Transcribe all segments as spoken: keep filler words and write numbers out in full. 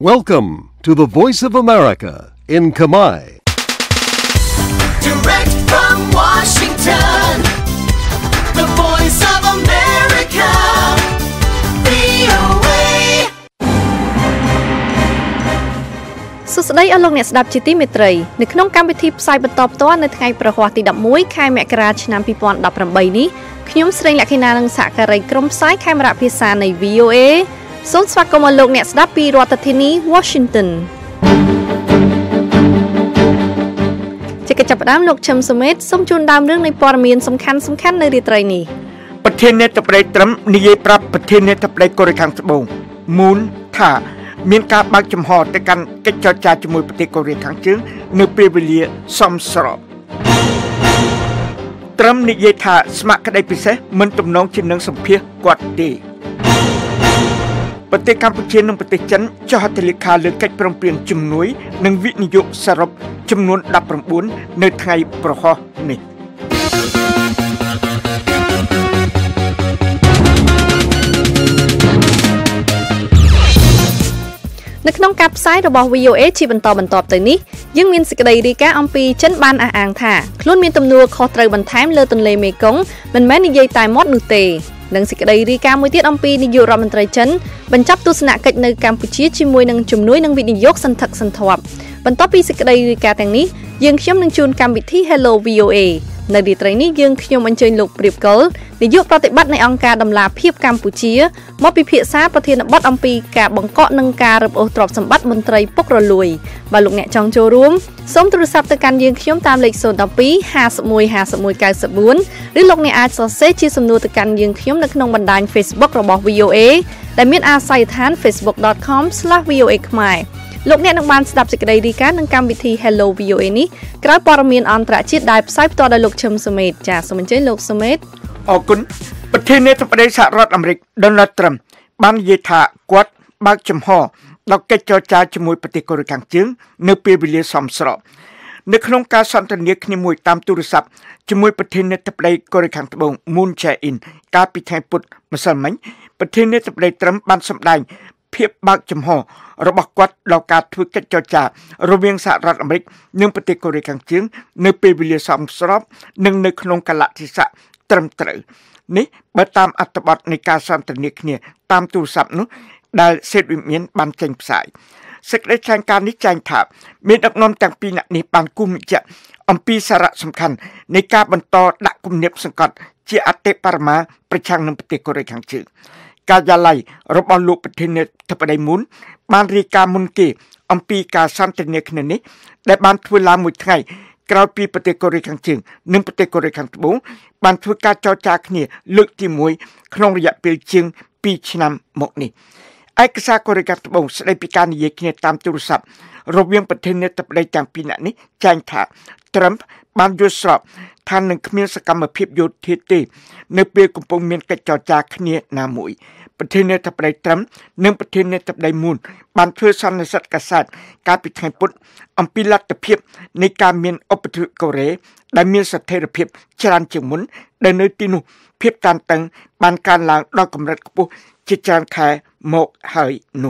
Welcome to the Voice of America in Khmer. Direct from Washington, the Voice of America, វី អូ เอ សួស្តីអស់លោកអ្នកស្ដាប់ជាទីមេត្រីនៅក្នុងកម្មវិធីផ្សាយបន្តផ្ទាល់នៅថ្ងៃប្រហ័សទី11ខែមករាឆ្នាំ2018នេះខ្ញុំស្រីលក្ខិណានិងសហការីក្រុមផ្សាយខេមរៈភាសានៃ វី អូ เอ សូមស្វាគមន៍អស់លោកអ្នកស្ដាប់ពីរដ្ឋធានី Washington ជាកិច្ចចាប់ផ្ដើមលោកឈឹមសុមេតសូមជូនដើមរឿងនៃព័ត៌មានសំខាន់សំខាន់នៅរាត្រីនេះប្រធានាធិបតីត្រឹមនិយាយប្រាប់ប្រធានាធិបតីកូរ៉េខាងត្បូងមូនថាមានការបើកចំហទៅកាន់កិច្ចចរចាជាមួយប្រទេសកូរ៉េខាងជើងនៅពេលវេលាសមស្របត្រឹមនិយាយថាស្ម័គ្រក្តីពិសេសមិនទំនងជានឹងសម្ភាសគាត់ទេប្រទេសកម្ពុជានិងប្រទេសចិនចុះហត្ថលេខាលើកិច្ចព្រមព្រៀងជំនួយនិងវិនិយោគសរុបចំនួនដប់ប្រាំបួននៅថ្ងៃប្រហ័សនេះនៅក្នុងការផ្សាយរបស់ វី អូ เอ ជាបន្តបន្ទាប់ទៅនេះយើងមានសេចក្តីរាយការណ៍អំពីចិនបានអះអាងថាខ្លួនមានទំនួលខុសត្រូវបន្ថែមលើទន្លេមេគង្គមិនមែននិយាយតែមាត់នោះទេនិងសេចក្តីរាយការណ៍មួយទៀតអំពីនាយករដ្ឋមន្ត្រីចិនបញ្ចប់ទស្សនកិច្ចនៅកម្ពុជាជាមួយនឹងជំនួយនិងវិនិយោគសន្ធឹកសន្ធាប់បន្ទាប់ពីសេចក្តីរាយការណ៍ទាំងនេះយើងខ្ញុំនឹងជូនកម្មវិធី Hello វី អូ เอ នៅរាត្រីនេះយើងខ្ញុំអញ្ជើញលោកព្រៀបកុលនាយកប្រតិបត្តិនៃអង្គការដំឡាភិបកម្ពុជាមកពិភាក្សាប្រធានបទអំពីការបង្កក់និងការរឹបអូសទ្រព្យសម្បត្តិមន្ត្រីពុករលួយបើលោកអ្នកចង់ចូលរួមសូមទូរស័ព្ទទៅកាន់យើងខ្ញុំតាមលេខศูนย์ หนึ่ง สอง ห้า หนึ่ง ห้า หนึ่ง เก้า สี่ ឬលោកអ្នកអាចសរសេរជាសំណួរទៅកាន់យើងខ្ញុំនៅក្នុងបណ្ដាញ Facebook របស់ វី អូ เอ ដែលមានអាសយដ្ឋាន facebook.com/វី អូ เอ ខ្មែរលោកអ្នកនឹងបានស្ដាប់សេចក្តីរាយការណ៍នឹងកម្មវិធី Hello វី អូ เอ នេះក្រោយព័ត៌មានអន្តរជាតិដែលផ្សាយផ្ទាល់ដោយលោកឈឹមសុមេតចាសសូមអញ្ជើញលោកសុមេតអរគុណប្រធានាធិបតីសហរដ្ឋអាមេរិក Donald Trump បាននិយាយថាគាត់បើកចំហដល់កិច្ចចរចាជាមួយប្រទេសកូរ៉េខាងជើងនៅពេលវេលាសមស្របនៅក្នុងការសន្ទនាគ្នាមួយតាមទូរស័ព្ទជាមួយប្រធានាធិបតីកូរ៉េខាងត្បូង Moon Jae-in កាលពីថ្ងៃពុធម្សិលមិញប្រធានាធិបតី Trump បានសម្ដែងភាពបើកចំហរបស់គាត់ដល់ការធ្វើកិច្ចចរចារវាងសហរដ្ឋអាមេរិកនិងប្រទេសកូរ៉េខាងជើងនៅពេលវេលាសមស្របនិងនៅក្នុងកាលៈទេសៈត្រឹមត្រូវនេះបើតាមអត្ថបទនៃការសន្ទនាគ្នាតាមទូរស័ព្ទនោះដែលសេតវិមានបានចេញផ្សាយសេចក្តីថ្លែងការណ៍នេះចែងថាមានដឹកនាំទាំងពីរនាក់នេះបានគូសបញ្ជាក់អំពីសារៈសំខាន់នៃការបន្តដាក់គំនាបសង្កត់ជាអតិបរមាប្រឆាំងនឹងប្រទេសកូរ៉េខាងជើងការិយាល័យរបស់លោកប្រធានាធិបតីមូនបានរាយការណ៍មុនគេអំពីការសន្ទនាគ្នានេះដែលបានធ្វើឡើងមួយថ្ងៃក្រោយពីប្រទេសកូរ៉េខាងជើងនិងប្រទេសកូរ៉េខាងត្បូងបានធ្វើការចរចាគ្នាលើកទីមួយក្នុងរយៈពេលជាងពីរឆ្នាំមកនេះឯកសារកូរ៉េខាងត្បូងស្ដីពីការនិយាយគ្នាតាមទូរស័ព្ទរវាងប្រធានាធិបតីទាំងពីរនាក់នេះចែងថា Trump បានយល់ស្របថានឹងគ្មានសកម្មភាពយោធាទេនៅពេលកំពុងមានកិច្ចចរចាគ្នាណាមួយប្រធានាធិបតី Trump និងប្រធានាធិបតី Moon បានធ្វើសន្និសីទកាសែតកាលពីថ្ងៃពុធអំពីលទ្ធភាពនៃការមានឧបទ្វីបកូរ៉េដែលមានស្ថិរភាពច្រើនជាងមុនដែលនៅទីនោះភាពតានតឹងបានកើនឡើងដល់កម្រិតខ្ពស់ជាច្រើនខែមកហើយនោះ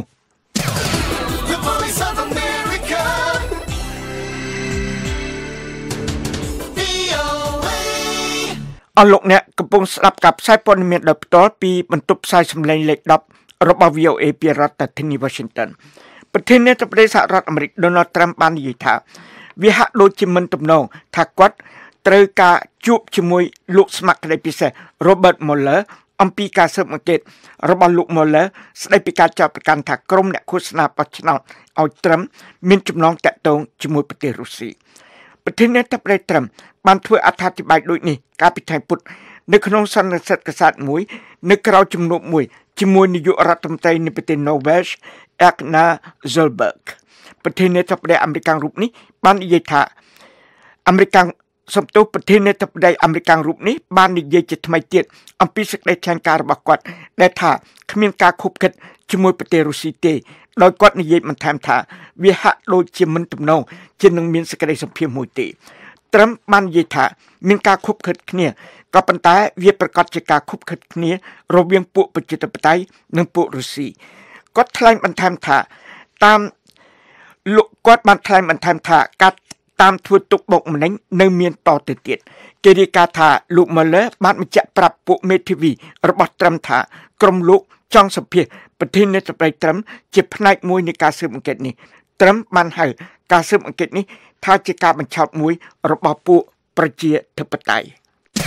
អស់លោកអ្នកកំពុងស្ដាប់ការផ្សាយព័ត៌មានដោយផ្ទាល់ពីបន្ទប់ផ្សាយសម្លេងលេខដប់របស់ វី អូ เอ ពីរដ្ឋធានី Washington ប្រធានាធិបតីសហរដ្ឋអាមេរិក Donald Trump បាននិយាយថាវាហាក់ដូចជាមិនទំនងថាគាត់ត្រូវការជួបជាមួយលោកស្ម័គ្រក្តីពិសេស Robert Mueller អំពីការស៊ើបអង្កេតរបស់លោក Mueller ស្ដីពីការចោទប្រកាន់ថាក្រុមអ្នកឃោសនាបោះឆ្នោតឲ្យត្រឹមមានចំណងតាក់ទងជាមួយប្រទេសរុស្ស៊ីប្រធានាធិបតីត្រឹមបានធ្វើអត្ថាធិប្បាយដូចនេះកាលពីថ្ងៃពុធនៅក្នុងសន្និសីទកាសែតមួយនៅក្រៅជំនួបមួយជាមួយនាយករដ្ឋមន្ត្រីនៃប្រទេស Norway Erna Solberg ប្រធានាធិបតីអាមេរិករូបនេះបាននិយាយថាអាមេរិកសំទោសប្រធានាធិបតីអាមេរិករូបនេះបាននិយាយជាថ្មីទៀតអំពីសេចក្តីថ្លែងការណ៍របស់គាត់ដែលថាគ្មានការខុបខិតជាមួយប្រទេសរុស្ស៊ីទេដោយគាត់និយាយបន្ថែមថាវាហាក់ដូចជាមិនទំនងជានឹងមានសេចក្តីសម្ភាសន៍មួយទេត្រឹមបាននិយាយថាមានការខុបខិតគ្នាក៏ប៉ុន្តែវាប្រកាសជាការខុបខិតគ្នារវាងពួកប្រជាធិបតេយ្យនិងពួករុស្ស៊ីគាត់ថ្លែងបន្ថែមថាតាមលោកគាត់បានថ្លែងបន្ថែមថាការតាមធ្វើទុកបុកម្នេញនៅមានតទៅទៀតគេរាយការណ៍ថាលោក Mueller បានបញ្ជាក់ប្រាប់ពួកមេធាវីរបស់ត្រឹមថាក្រុមលោកចង់សម្ភាសប្រធានាធិបតីត្រឹមជាផ្នែកមួយនៃការស៊ើបអង្កេតនេះត្រឹមបានហៅការស៊ើបអង្កេតនេះថាជាការបញ្ឆោតមួយរបស់ពួកប្រជាធិបតេយ្យ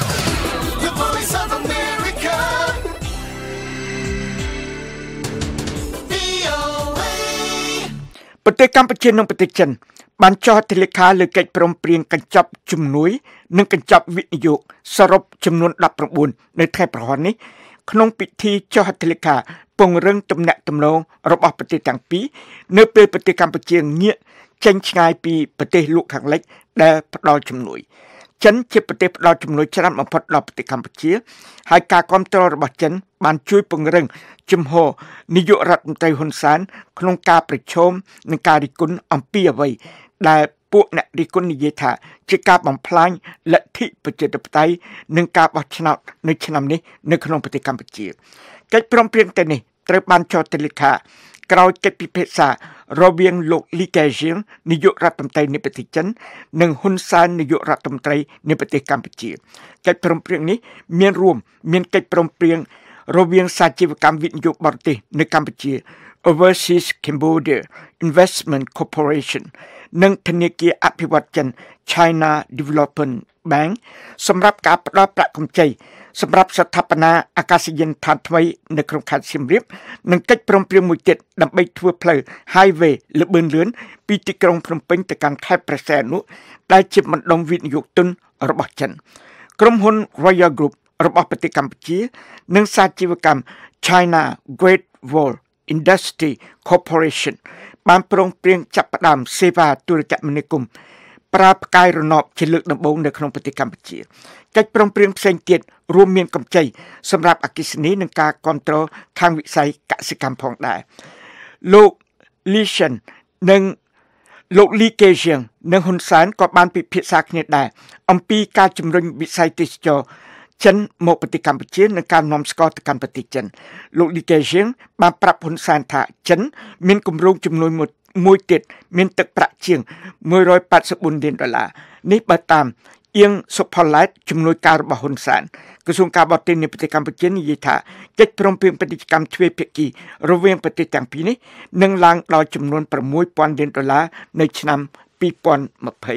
ប្រទេសកម្ពុជានិងប្រទេសចិនបានចុះហត្ថលេខាលើកិច្ចព្រមព្រៀងកញ្ចប់ជំនួយនិងកញ្ចប់វិនិយោគសរុបចំនួនដប់ប្រាំបួននៅថ្ងៃប្រហ័ននេះក្នុងពិធីចុះហត្ថលេខាពង្រឹងទំនាក់ទំនងរបស់ប្រទេសទាំងពីរនៅពេលប្រទេសកម្ពុជាងាកចេញឆ្ងាយពីប្រទេសលោកខាងលិចដែលផ្ដល់ជំនួយចិនជាប្រទេសផ្ដល់ជំនួយច្រើនបំផុតដល់ប្រទេសកម្ពុជាហើយការគាំទ្ររបស់ចិនបានជួយពង្រឹងជំហរនាយករដ្ឋមន្ត្រីហ៊ុនសែនក្នុងការប្រឈមនឹងការរិះគន់អំពីអ្វីដែលពួកអ្នករិះគន់និយាយថាជាការបំផ្លាញលទ្ធិប្រជាធិបតេយ្យនិងការបោះឆ្នោតនៅឆ្នាំនេះនៅក្នុងប្រទេសកម្ពុជាកិច្ចព្រមព្រៀងទាំងនេះត្រូវបានចុះហត្ថលេខាក្រោយកិច្ចពិភាក្សារវាងលោកលីកេជៀងនាយករដ្ឋមន្ត្រីនៃប្រទេសចិននិងហ៊ុនសែននាយករដ្ឋមន្ត្រីនៃប្រទេសកម្ពុជាកិច្ចព្រមព្រៀងនេះមានរួមមានកិច្ចព្រមព្រៀងរវាងសាជីវកម្មវិនិយោគបរទេសនៅកម្ពុជា Overseas Cambodia Investment Corporation និងធនាគារអភិវឌ្ឍចិន China Development Bank សម្រាប់ការផ្ដល់ប្រាក់កម្ចីសម្រាប់ស្ថាបនាអាកាសយានដ្ឋានថ្មីនៅក្នុងខេត្តសៀមរាបនិងកិច្ចព្រមព្រៀងមួយទៀតដើម្បីធ្វើផ្លូវ Highway លឿនលឿនពីទីក្រុងភ្នំពេញទៅកាន់ខេត្តព្រះសីហនុដែលជាបណ្ដុំវិនិយោគទុនរបស់ចិនក្រុមហ៊ុន Royal Group របស់ប្រទេសកម្ពុជានិងសាជីវកម្ម China Great Wall Industry Corporation បានព្រមព្រៀងចាប់ផ្ដើមសេវាទូរគមនាគមន៍ប្រើផ្កាយរណបជាលើកដំបូងនៅក្នុងប្រទេសកម្ពុជាកិច្ចព្រមព្រៀងផ្សេងទៀតរួមមានកម្ចីសម្រាប់អគ្គិសនីនិងការគ្រប់គ្រងខាងវិស័យកសិកម្មផងដែរលោកលីសិននិងលោកលីកេជៀងនិងហ៊ុនសែនក៏បានពិភាក្សាគ្នាដែរអំពីការជំរុញវិស័យទេសចរចិនមកប្រទេសកម្ពុជានិងការនាំស្ករទៅកាន់ប្រទេសចិនលោកលីកេជៀងបានប្រាប់ហ៊ុនសែនថាចិនមានគម្រោងជំនួយមួយមួយទៀតមានទឹកប្រាក់ជាងមួយរយប៉ាត់សិបបួនលានដុល្លារនេះបើតាមអៀងសុផល្លែតជំនួយការរបស់ហ៊ុនសែនក្រសួងការបរទេសនៃប្រទេសកម្ពុជានិយាយថាកិច្ចព្រមព្រៀងពាណិជ្ជកម្មទ្វេភាគីរវាងប្រទេសទាំងពីរនេះនឹងឡើងដល់ចំនួនប្រាំមួយពាន់លានដុល្លារនៅឆ្នាំពីរពាន់ម្ភៃ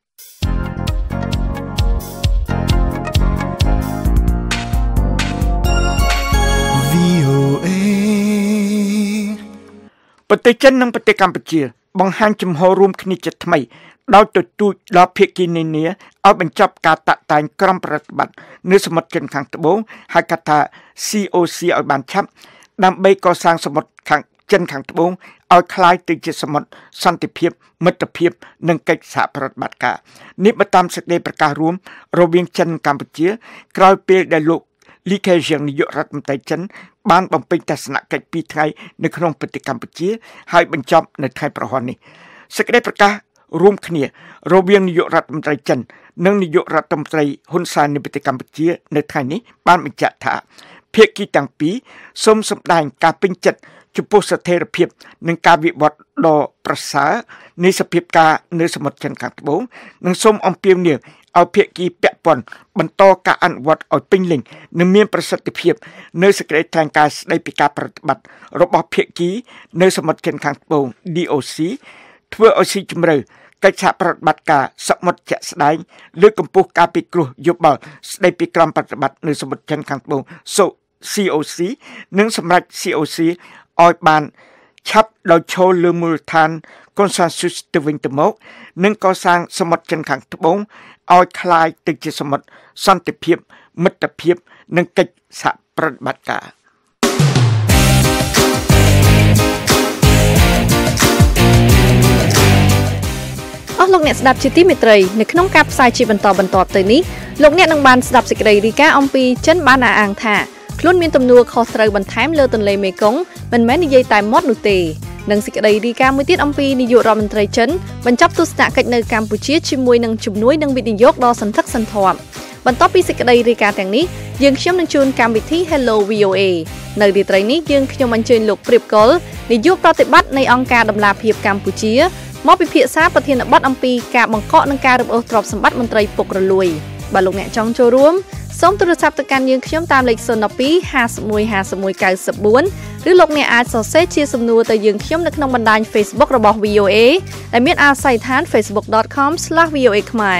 ប្រទេសចិននិងប្រទេសកម្ពុជាបង្ហាញជំហររួមគ្នាជាថ្មីដោយទទូចដល់ភាគីនានាឲ្យបញ្ចប់ការតាក់តែងក្រុមប្រតិបត្តិនៅសមុទ្រចិនខាងត្បូងហៅកាត់ថា C O C ឲ្យបានឆាប់ដើម្បីកសាងសមុទ្រខាងចិនខាងត្បូងឲ្យคล้ายទៅជាសមុទ្រសន្តិភាពមិត្តភាពនិងកិច្ចសហប្រតិបត្តិការនេះបើតាមសេចក្តីប្រកាសរួមរវាងចិននិងកម្ពុជាក្រោយពេលដែលលោកលីកេជៀងនាយករដ្ឋមន្ត្រីចិនបានបំពេញទស្សនកិច្ចពីរថ្ងៃនៅក្នុងប្រទេសកម្ពុជាហើយបញ្ចប់នៅថ្ងៃប្រហ័ននេះសេចក្តីប្រកាសរួមគ្នារវាងនាយករដ្ឋមន្ត្រីចិននិងនាយករដ្ឋមន្ត្រីហ៊ុនសែននៃប្រទេសកម្ពុជានៅថ្ងៃនេះបានបញ្ជាក់ថាភាគីទាំងពីរសូមសម្ដែងការពេញចិត្តចំពោះស្ថិរភាពនិងការវិវត្តដ៏ប្រសើរនៃសភាពការនៅសមុទ្រចិនខាងត្បូងនិងសូមអំពាវនាវឲ្យភាគីពាក់ព័ន្ធបន្តការអនុវត្តឲ្យពេញលេញនិងមានប្រសិទ្ធភាពនៅសេចក្តីថ្លែងការណ៍ស្តីពីការប្រតិបត្តិរបស់ភាគីនៅសមុទ្រចិនខាងត្បូង D O C ធ្វើឲ្យស៊ីជម្រៅកិច្ចសហប្រតិបត្តិការសមុទ្រជាក់ស្ដែងលើកកម្ពស់ការពិគ្រោះយោបល់ស្តីពីក្រមប្រតិបត្តិនៅសមុទ្រចិនខាងត្បូង C O C និងសម្រាប់ C O C ឲ្យបានឆាប់ដោយឈលលើមូលដ្ឋាន consensus ទៅវិញទៅមកនិងកសាងសមុទ្រចិនខាងត្បូងឲ្យคล้ายទៅជាសមុទ្រសន្តិភាពមិត្តភាពនិងកិច្ចសហប្រតិបត្តិការអស់លោកអ្នកស្ដាប់ជាទីមេត្រីនៅក្នុងការផ្សាយជាបន្តបន្ទាប់ទៅនេះលោកអ្នកនឹងបានស្ដាប់សេចក្តីរាយការណ៍អំពីចិនបានអះអាងថាខ្លួនមានទំនួលខុសត្រូវបន្ថែមលើទន្លេមេគង្គមិនមែននិយាយតែមាត់នោះទេនិងសេចក្តីរាយការណ៍មួយទៀតអំពីនាយករដ្ឋមន្ត្រីចិនបញ្ចប់ទស្សនកិច្ចនៅកម្ពុជាជាមួយនឹងជំនួយនិងវិនិយោគដ៏សន្ធឹកសន្ធាប់បន្ទាប់ពីសេចក្តីរាយការណ៍ទាំងនេះយើងខ្ញុំនឹងជូនកម្មវិធី Hello វី អូ A នៅរាត្រីនេះយើងខ្ញុំអញ្ជើញលោកព្រៀបកុលនាយកប្រតិបត្តិនៃអង្គការដំណាភៀបកម្ពុជាមកពិភាក្សាប្រធានបទអំពីការបង្កក់និងការរំអូសទ្រព្យសម្បត្តិមន្ត្រីពុករលួយបើលោកអ្នកចង់ចូលរួមសូមទូរស័ព្ទទៅកាន់យើងខ្ញុំតាមលេខศูนย์ một hai ห้าสิบเอ็ด ห้าสิบเอ็ด เก้าสิบสี่ឬលោកអ្នកអាចសរសេរជាសំណួរទៅយើងខ្ញុំនៅក្នុងបណ្ដាញ Facebook របស់ វី អូ เอ ដែលមានអាស័យដ្ឋាន facebook dot com slash v o a khmer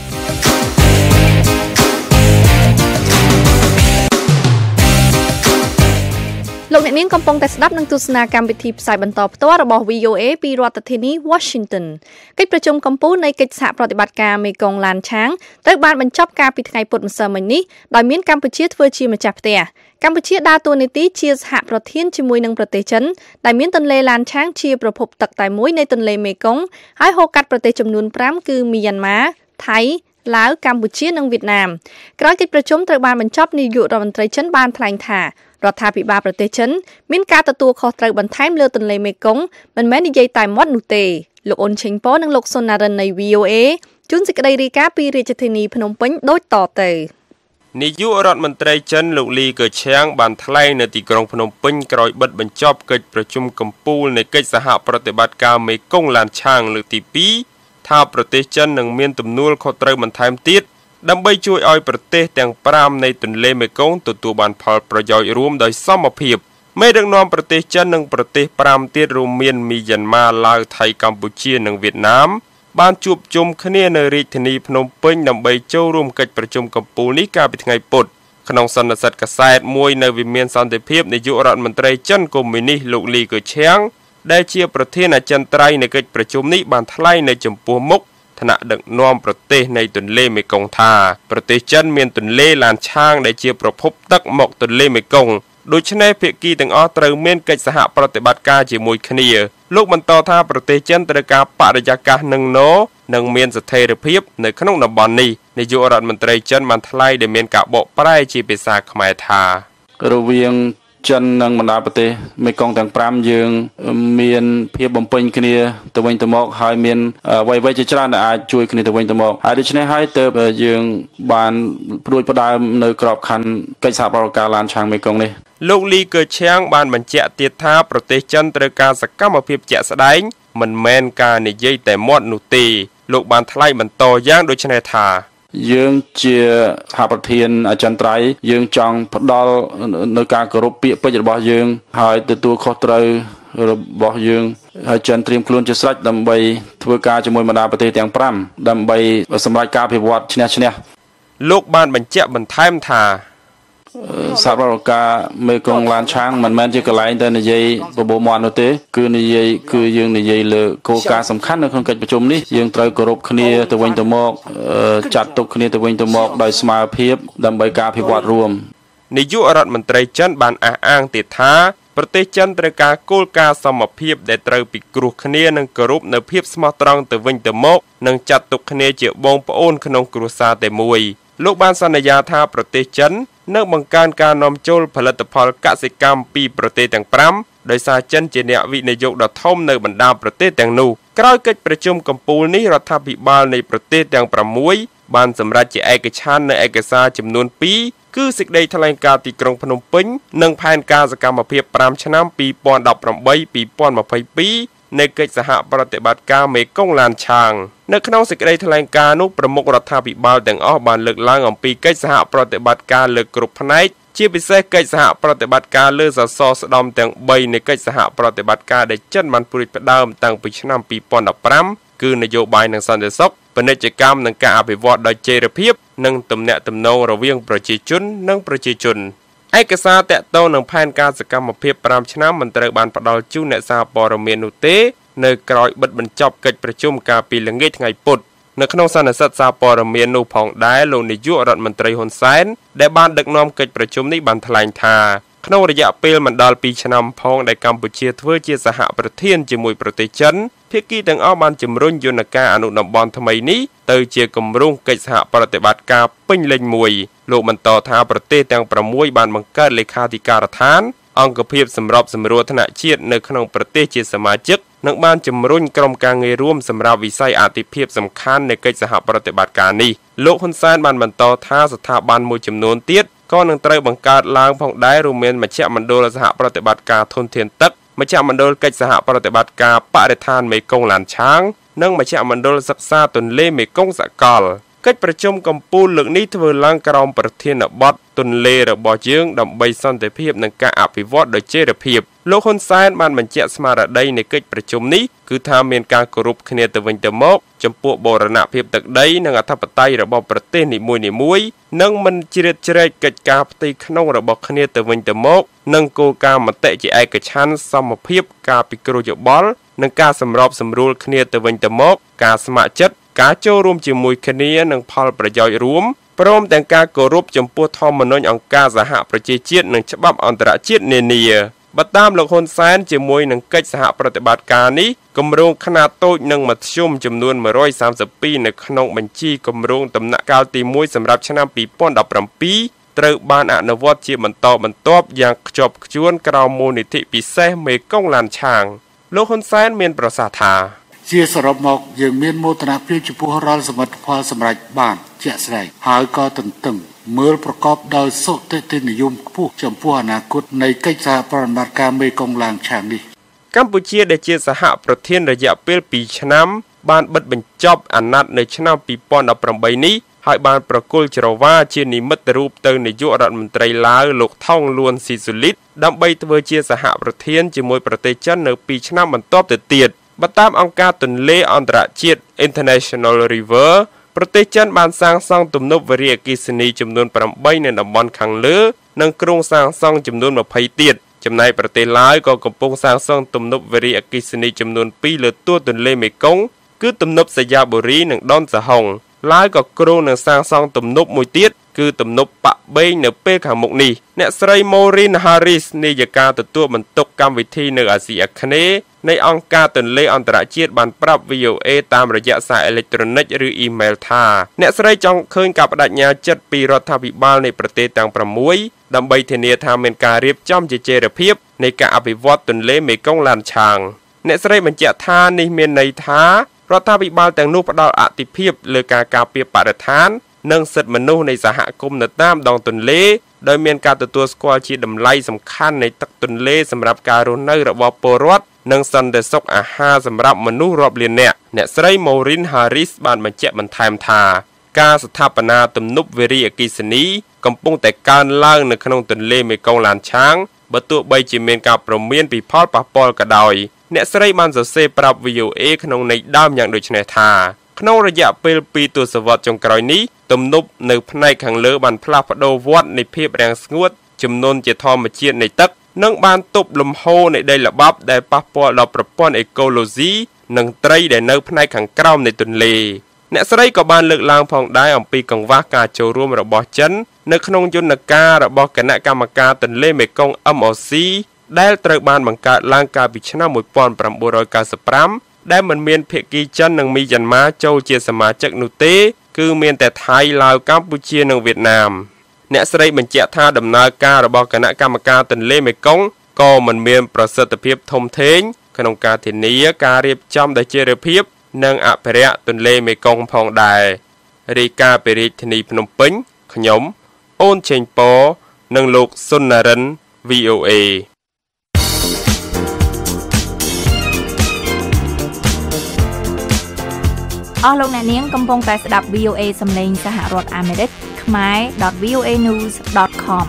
លោកអ្នកនាងកំពុងតែស្ដាប់នឹងទស្សនាកម្មវិធីផ្សាយបន្តផ្ទាល់របស់ វី អូ เอ ពីរដ្ឋធានី Washington កិច្ចប្រជុំកំពូលនៃកិច្ចសហប្រតិបត្តិការមេគង្គឡានឆាងត្រូវបានបញ្ចប់កាលពីថ្ងៃពុធម្សិលមិញនេះដោយមានកម្ពុជាធ្វើជាម្ចាស់ផ្ទះកម្ពុជាដើរតួនាទីជាសហប្រធានជាមួយនឹងប្រទេសចិនដែលមានទន្លេឡានឆាងជាប្រភពទឹកតែមួយនៃទន្លេមេគង្គហើយហូរកាត់ប្រទេសចំនួនប្រាំគឺមីយ៉ាន់ម៉ាថៃឡាវកម្ពុជានិងវៀតណាមក្រោយកិច្ចប្រជុំត្រូវបានបញ្ចប់នាយករដ្ឋមន្ត្រីចិនបានថ្លែងថារដ្ឋាភិបាលប្រទេសចិនមានការទទួលខុសត្រូវបន្ថែមលើទន្លេមេគង្គមិនមែននិយាយតែមាត់នោះទេលោកអ៊ុនឆេងប៉និងលោកសុនណារិននៃ វី អូ เอ ជួនសេចក្តីរាយការណ៍ពីរាជធានីភ្នំពេញដូចតទៅនាយករដ្ឋមន្ត្រីចិនលោកលីកើឆាងបានថ្លែងនៅទីក្រុងភ្នំពេញក្រោយបិទបញ្ចប់កិច្ចប្រជុំកំពូលនៃកិច្ចសហប្រតិបត្តិការមេគង្គឡានឆាងលើកទីពីរថាប្រទេសចិននឹងមានទំនួលខុសត្រូវបន្ថែមទៀតដើម្បីជួយឲ្យប្រទេសទាំងប្រាំនៃទន្លេមេគង្គទទួលបានផលប្រយោជន៍រួមដោយសមភាពមេដឹកនាំប្រទេសចិននិងប្រទេសប្រាំទៀតរួមមានមីយ៉ាន់ម៉ាឡាវថៃកម្ពុជានិងវៀតណាមបានជួបជុំគ្នានៅរាជធានីភ្នំពេញដើម្បីចូលរួមកិច្ចប្រជុំកំពូលនេះកាលពីថ្ងៃពុធក្នុងសន្និសីទកាសែតមួយនៅវិមានសន្តិភាពនាយករដ្ឋមន្ត្រីចិនកុម្មុយនីសលោកលីកើឆាងដែលជាប្រធានអចិន្ត្រៃយ៍នៃកិច្ចប្រជុំនេះបានថ្លែងនៅចំពោះមុខថ្នាក់ដឹកនាំប្រទេសនៃទន្លេមេគង្គថាប្រទេសចិនមានទន្លេឡានឆាងដែលជាប្រភពទឹកមកទន្លេមេគង្គដូច្នេះភាគីទាំងអស់ត្រូវមានកិច្ចសហប្រតិបត្តិការជាមួយគ្នាលោកបន្តថាប្រទេសចិនត្រូវការបរិយាកាសនឹងណនិងមានស្ថិរភាពនៅក្នុងតំបន់នេះនាយករដ្ឋមន្ត្រីចិនបានថ្លែងដែលមានការបកប្រែជាភាសាខ្មែរថារវាងចិននិងបណ្ដាប្រទេសមេគង្គទាំងប្រាំយើងមានភាពបំពេញគ្នាទៅវិញទៅមកហើយមានអ្វីៗជាច្រើនដែលអាចជួយគ្នាទៅវិញទៅមកហើយដូច្នេះហើយទើបយើងបានព្រួយផ្ដើមនៅក្របខ័ណ្ឌកិច្ចសហប្រតិបត្តិការឡានឆាងមេគង្គនេះលោកលីកើឆាងបានបញ្ជាក់ទៀតថាប្រទេសចិនត្រូវការសកម្មភាពជាក់ស្ដែងមិនមែនការនិយាយតែមាត់នោះទេលោកបានថ្លែងបន្តយ៉ាងដូចនេះថាយើងជាសហប្រធានអចិន្ត្រៃយ៍យើងចង់ផ្ដល់នៅការគោរពពាក្យពេចន៍របស់យើងហើយទទួលខុសត្រូវរបស់យើងហើយចិនត្រៀមខ្លួនជាស្រេចដើម្បីធ្វើការជាមួយបណ្ដាប្រទេសទាំងប្រាំដើម្បីសម្រេចការអភិវឌ្ឍឈ្នះឈ្នះលោកបានបញ្ជាក់បន្ថែមថាសហប្រតិបត្តិការមេគង្គឡានឆាងមិនមែនជាកន្លែងតែនិយាយបបោមាត់នោះទេគឺនិយាយគឺយើងនិយាយលើគោលការណ៍សំខាន់នៅក្នុងកិច្ចប្រជុំនេះយើងត្រូវគោរពគ្នាទៅវិញទៅមកចាត់ទុកគ្នាទៅវិញទៅមកដោយស្មារតីដើម្បីការអភិវឌ្ឍរួមនាយករដ្ឋមន្ត្រីចិនបានអះអាងទៀតថាប្រទេសចិនត្រូវការគោលការណ៍សមភាពដែលត្រូវពិគ្រោះគ្នានិងគោរពនៅភាពស្មោះត្រង់ទៅវិញទៅមកនិងចាត់ទុកគ្នាជាបងប្អូនក្នុងគ្រួសារតែមួយលោកបានសន្យាថាប្រទេសចិននឹងបង្កើនការនាំចូលផលិតផលកសិកម្មពីប្រទេសទាំងប្រាំដោយសារចិនជាអ្នកវិនិយោគដ៏ធំនៅបណ្ដាប្រទេសទាំងនោះក្រោយកិច្ចប្រជុំកំពូលនេះរដ្ឋាភិបាលនៃប្រទេសទាំងប្រាំមួយបានសម្រេចជាឯកច្ឆន្ទនៅឯកសារចំនួនពីរគឺសេចក្តីថ្លែងការណ៍ទីក្រុងភ្នំពេញនិងផែនការសកម្មភាពប្រាំឆ្នាំពីរពាន់ដប់ប្រាំបី ពីរពាន់ម្ភៃពីរនៃកិច្ចសហប្រតិបត្តិការមេគង្គឡានឆាងនៅក្នុងសេចក្តីថ្លែងការណ៍នោះប្រមុខរដ្ឋាភិបាលទាំងអស់បានលើកឡើងអំពីកិច្ចសហប្រតិបត្តិការលើគ្រប់ផ្នែកជាពិសេសកិច្ចសហប្រតិបត្តិការលើសសរស្តម្ភទាំងបីនៃកិច្ចសហប្រតិបត្តិការដែលចិនបានព្រួយផ្ដើមតាំងពីឆ្នាំពីរពាន់ដប់ប្រាំគឺនយោបាយនិងសន្តិសុខពាណិជ្ជកម្មនិងការអភិវឌ្ឍដោយចីរភាពនិងទំនាក់ទំនងរវាងប្រជាជននិងប្រជាជនឯកសារតាក់ទងនឹងផែនការសកម្មភាពប្រាំឆ្នាំមិនត្រូវបានផ្ដល់ជូនអ្នកសារព័ត៌មាននោះទេនៅក្រោយបិទបញ្ចប់កិច្ចប្រជុំកាលពីល្ងាចថ្ងៃពុធនៅក្នុងសន្និសីទសារព័ត៌មាននោះផងដែរលោកនាយករដ្ឋមន្ត្រីហ៊ុនសែនដែលបានដឹកនាំកិច្ចប្រជុំនេះបានថ្លែងថាក្នុងរយៈពេលមិនដល់ពីរឆ្នាំផងដែលកម្ពុជាធ្វើជាសហប្រធានជាមួយប្រទេសចិនភាគីទាំងអស់បានជំរុញយន្តការអនុតំបន់ថ្មីនេះទៅជាគម្រោងកិច្ចសហប្រតិបត្តិការពេញលេញមួយលោកបន្តថាប្រទេសទាំងប្រាំមួយបានបង្កើតលេខាធិការដ្ឋានអង្គភាពសម្របសម្រួលថ្នាក់ជាតិនៅក្នុងប្រទេសជាសមាជិកនិងបានជំរុញក្រុមការងាររួមសម្រាប់វិស័យអាទិភាពសំខាន់នៃកិច្ចសហប្រតិបត្តិការនេះលោកហ៊ុនសែនបានបន្តថាស្ថាប័នមួយចំនួនទៀតក៏នឹងត្រូវបង្កើតឡើងផងដែររួមមានមជ្ឈមណ្ឌលសហប្រតិបត្តិការធនធានទឹកមមជ្ឈមណ្ឌលកិច្ចសហប្រតិបត្តិការបរិស្ថានមេគង្គឡានឆាងនិងមជ្ឈមណ្ឌលសិក្សាទន្លេមេគង្គសកលកិច្ចប្រជុំកម្ពុជាលើកនេះធ្វើឡើងក្រោមប្រធានបទទន្លេរបស់យើងដើម្បីសន្តិភាពនិងការអភិវឌ្ឍដោយចីរភាពលោកហ៊ុនសែនបានបញ្ជាក់ស្មារតីនៃកិច្ចប្រជុំនេះគឺថាមានការគោរពគ្នាទៅវិញទៅមកចំពោះបូរណភាពទឹកដីនិងអធិបតេយ្យរបស់ប្រទេសនីមួយៗនិងមិនជ្រៀតជ្រែកកិច្ចការផ្ទៃក្នុងរបស់គ្នាទៅវិញទៅមកនិងគោលការណ៍មតិជាឯកច្ឆន្ទសមភាពការពិគ្រោះយោបល់និងការសម្របសម្រួលគ្នាទៅវិញទៅមកការស្ម័គ្រចិត្តការចូលរួមជាមួយគ្នានិងផលប្រយោជន៍រួមព្រមទាំងការគោរពចំពោះធម្មនុញ្ញអង្គការសហប្រជាជាតិនិងច្បាប់អន្តរជាតិនានាបើតាមលោកហ៊ុនសែនជាមួយនឹងកិច្ចសហប្រតិបត្តិការនេះគម្រោងខ្នាតតូចនិងមធ្យមចំនួនមួយរយសាមសិបពីរនៅក្នុងបញ្ជីគម្រោងដំណាក់កាលទីមួយសម្រាប់ឆ្នាំពីរពាន់ដប់ប្រាំពីរត្រូវបានអនុវត្តជាបន្តបន្ទាប់យ៉ាងខ្ជាប់ខ្ជួនក្រោមមូលនិធិពិសេសមេគង្គឡានឆាងលោកហ៊ុនសែនមានប្រសាសន៍ថាជាសរុបមកយើងមានមោទនភាពចំពោះរាល់សមិទ្ធផលសម្រេចបានជាក់ស្ដែងហើយក៏ទន្ទឹងមើលប្រកបដោយសុទិដ្ឋិនិយមខ្ពស់ចំពោះអនាគតនៃកិច្ចសហប្រតិបត្តិការមេគង្គឡានឆាងនេះកម្ពុជាដែលជាសហប្រធានរយៈពេលពីរឆ្នាំបានបិទបញ្ចប់អាណត្តិនៅឆ្នាំពីរពាន់ដប់ប្រាំបីនេះហើយបានប្រគល់ច្រវាជានិមិត្តរូបទៅនាយករដ្ឋមន្ត្រីឡាវលោកថោងលួនស៊ីស៊ូលីតដើម្បីធ្វើជាសហប្រធានជាមួយប្រទេសចិននៅពីរឆ្នាំបន្ទាប់ទៅទៀតបើតាមអង្គការទន្លេអន្តរជាតិ International River ប្រទេសចិនបានសាងសង់ទំនប់វារីអគ្គិសនីចំនួនប្រាំបីនៅតំបន់ខាងលើនិងគ្រោងសាងសង់ចំនួនម្ភៃទៀតចំណែកប្រទេសឡាវក៏កំពុងសាងសង់ទំនប់វារីអគ្គិសនីចំនួនពីរលើទួលទន្លេមេគង្គគឺទំនប់សយ៉ាបូរីនិងដនសហុងឡាវក៏គ្រោងនឹងសាងសង់ទំនប់មួយទៀតគឺទំនប់ប៉ាក់បេងនៅពេលខាងមុខនេះអ្នកស្រី Maureen Harris នាយិកាទទួលបន្ទុកកម្មវិធីនៅអាស៊ីអាគ្នេយ៍នៃអង្គការទន្លេអន្តរជាតិបានប្រាប់ វី អូ អេ តាមរយៈសារអេឡិចត្រូនិកឬអ៊ីមែលថាអ្នកស្រីចង់ឃើញការបដិញ្ញាចិត្តពីរដ្ឋាភិបាលនៃប្រទេសទាំងប្រាំមួយដើម្បីធានាថាមានការរៀបចំជាចីរភាពនៃការអភិវឌ្ឍទន្លេមេគង្គឡានឆាងអ្នកស្រីបញ្ជាក់ថានេះមានន័យថារដ្ឋាភិបាលទាំងនោះផ្ដល់អាទិភាពលើការការពារបរិស្ថាននិងសិទ្ធិមនុស្សនៃសហគមន៍នៅតាមដងទន្លេដោយមានការទទួលស្គាល់ជាតម្លៃសំខាន់នៃទឹកទន្លេសម្រាប់ការរស់នៅរបស់ពលរដ្ឋនិងសន្តិសុខអាហារសម្រាប់មនុស្សរាប់លាននាក់អ្នកស្រី Maureen Harris បានបញ្ជាក់បន្ថែមថាការស្ថាបនាទំនប់វារីអគ្គិសនីកំពុងតែកើនឡើងនៅក្នុងទន្លេមេគង្គឡានឆាងបើទោះបីជាមានការព្រមានពីផលប៉ះពាល់ក៏ដោយអ្នកស្រីបានសរសេរប្រាប់ វី អូ អេ ក្នុងន័យដើមយ៉ាងដូចនេះថាក្នុងរយៈពេលពីរទសវត្សរ៍ចុងក្រោយនេះទំនប់នៅផ្នែកខាងលើបានផ្លាស់ប្ដូរវដ្តនៃភាពរាំងស្ងួតចំនួនជាធម្មជាតិនៃទឹកនិងបានទប់លំហូរនៃដីល្បាប់ដែលប៉ះពាល់ដល់ប្រព័ន្ធអេកូឡូស៊ីនិងត្រីដែលនៅផ្នែកខាងក្រោមនៃទន្លេអ្នកស្រីក៏បានលើកឡើងផងដែរអំពីកង្វះការចូលរួមរបស់ចិននៅក្នុងយន្តការរបស់គណៈកម្មការទន្លេមេគង្គ អឹម អូ ស៊ី ដែលត្រូវបានបង្កើតឡើងកាលពីឆ្នាំមួយពាន់ប្រាំបួនរយកៅសិបប្រាំដែលមិនមានភាគីចិននិងមីយ៉ាន់ម៉ាចូលជាសមាជិកនោះទេគឺមានតែថៃឡាវកម្ពុជានិងវៀតណាមអ្នកស្រីបញ្ជាក់ថាដំណើរការរបស់គណៈកម្មការទន្លេមេគង្គក៏មិនមានប្រសិទ្ធភាពធំធេងក្នុងការធានាការរៀបចំដោយចីរភាពនិងអភិរក្សទន្លេមេគង្គផងដែររាយការណ៍ពីរាជធានីភ្នំពេញខ្ញុំអូនឆេងប៉និងលោកសុននរិន វី អូ អេអស់លោកអ្នកនាងកំពុងតែស្ដាប់ វី អូ អេ សំឡេងសហរដ្ឋអាមេរិកខ្មែរ ដត វី អូ អេ news ដត com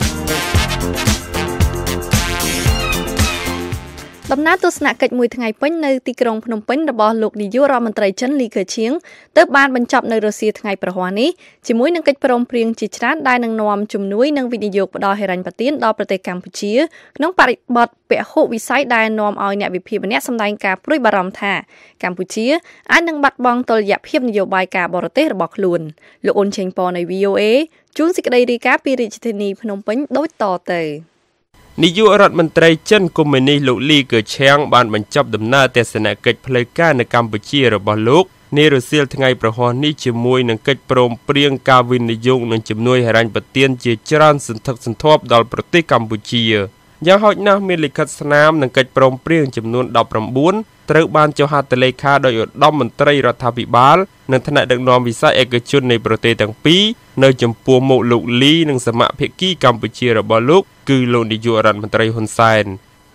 ដំណើរទស្សនកិច្ចមួយថ្ងៃពេញនៅទីក្រុងភ្នំពេញរបស់លោកនាយករដ្ឋមន្ត្រីចិនលីខឺឈៀងទើបបានបញ្ចប់នៅរសៀលថ្ងៃប្រហ័សនេះជាមួយនឹងកិច្ចព្រមព្រៀងជាច្រើនដែលនឹងនាំជំនួយនិងវិនិយោគផ្ដល់ហិរញ្ញប្បទានដល់ប្រទេសកម្ពុជាក្នុងបរិបទពហុវិស័យដែលនាំឲ្យអ្នកវិភាគម្នាក់សម្ដែងការព្រួយបារម្ភថាកម្ពុជាអាចនឹងបាត់បង់តុល្យភាពនយោបាយការបរទេសរបស់ខ្លួនលោកអ៊ុនឆេងប៉នៃ វី អូ អេ ជួនសេចក្តីរាយការណ៍ពីរាជធានីភ្នំពេញដូចតទៅនាយករដ្ឋមន្ត្រីចិនកុម្មុយនីសលោកលីកើឆាំងបានបញ្ចប់ដំណើរទស្សនកិច្ចផ្លូវការនៅកម្ពុជារបស់លោកនារសៀលថ្ងៃប្រហ័សនេះជាមួយនឹងកិច្ចព្រមព្រៀងការវិនិយោគនិងជំនួយហិរញ្ញប្បទានជាច្រើនសន្ធឹកសន្ធាប់ដល់ប្រទេសកម្ពុជាយ៉ាងហោចណាស់មានលិខិតស្នាមនិងកិច្ចព្រមព្រៀងចំនួនដប់ប្រាំបួនត្រូវបានចុះហត្ថលេខាដោយឧត្តមមន្ត្រីរដ្ឋាភិបាលនិងថ្នាក់ដឹកនាំវិស័យឯកជននៃប្រទេសទាំងពីរនៅចំពោះមុខលោកលីនិងសមាភិកីកម្ពុជារបស់លោកគឺលោកនាយករដ្ឋមន្ត្រីហ៊ុនសែន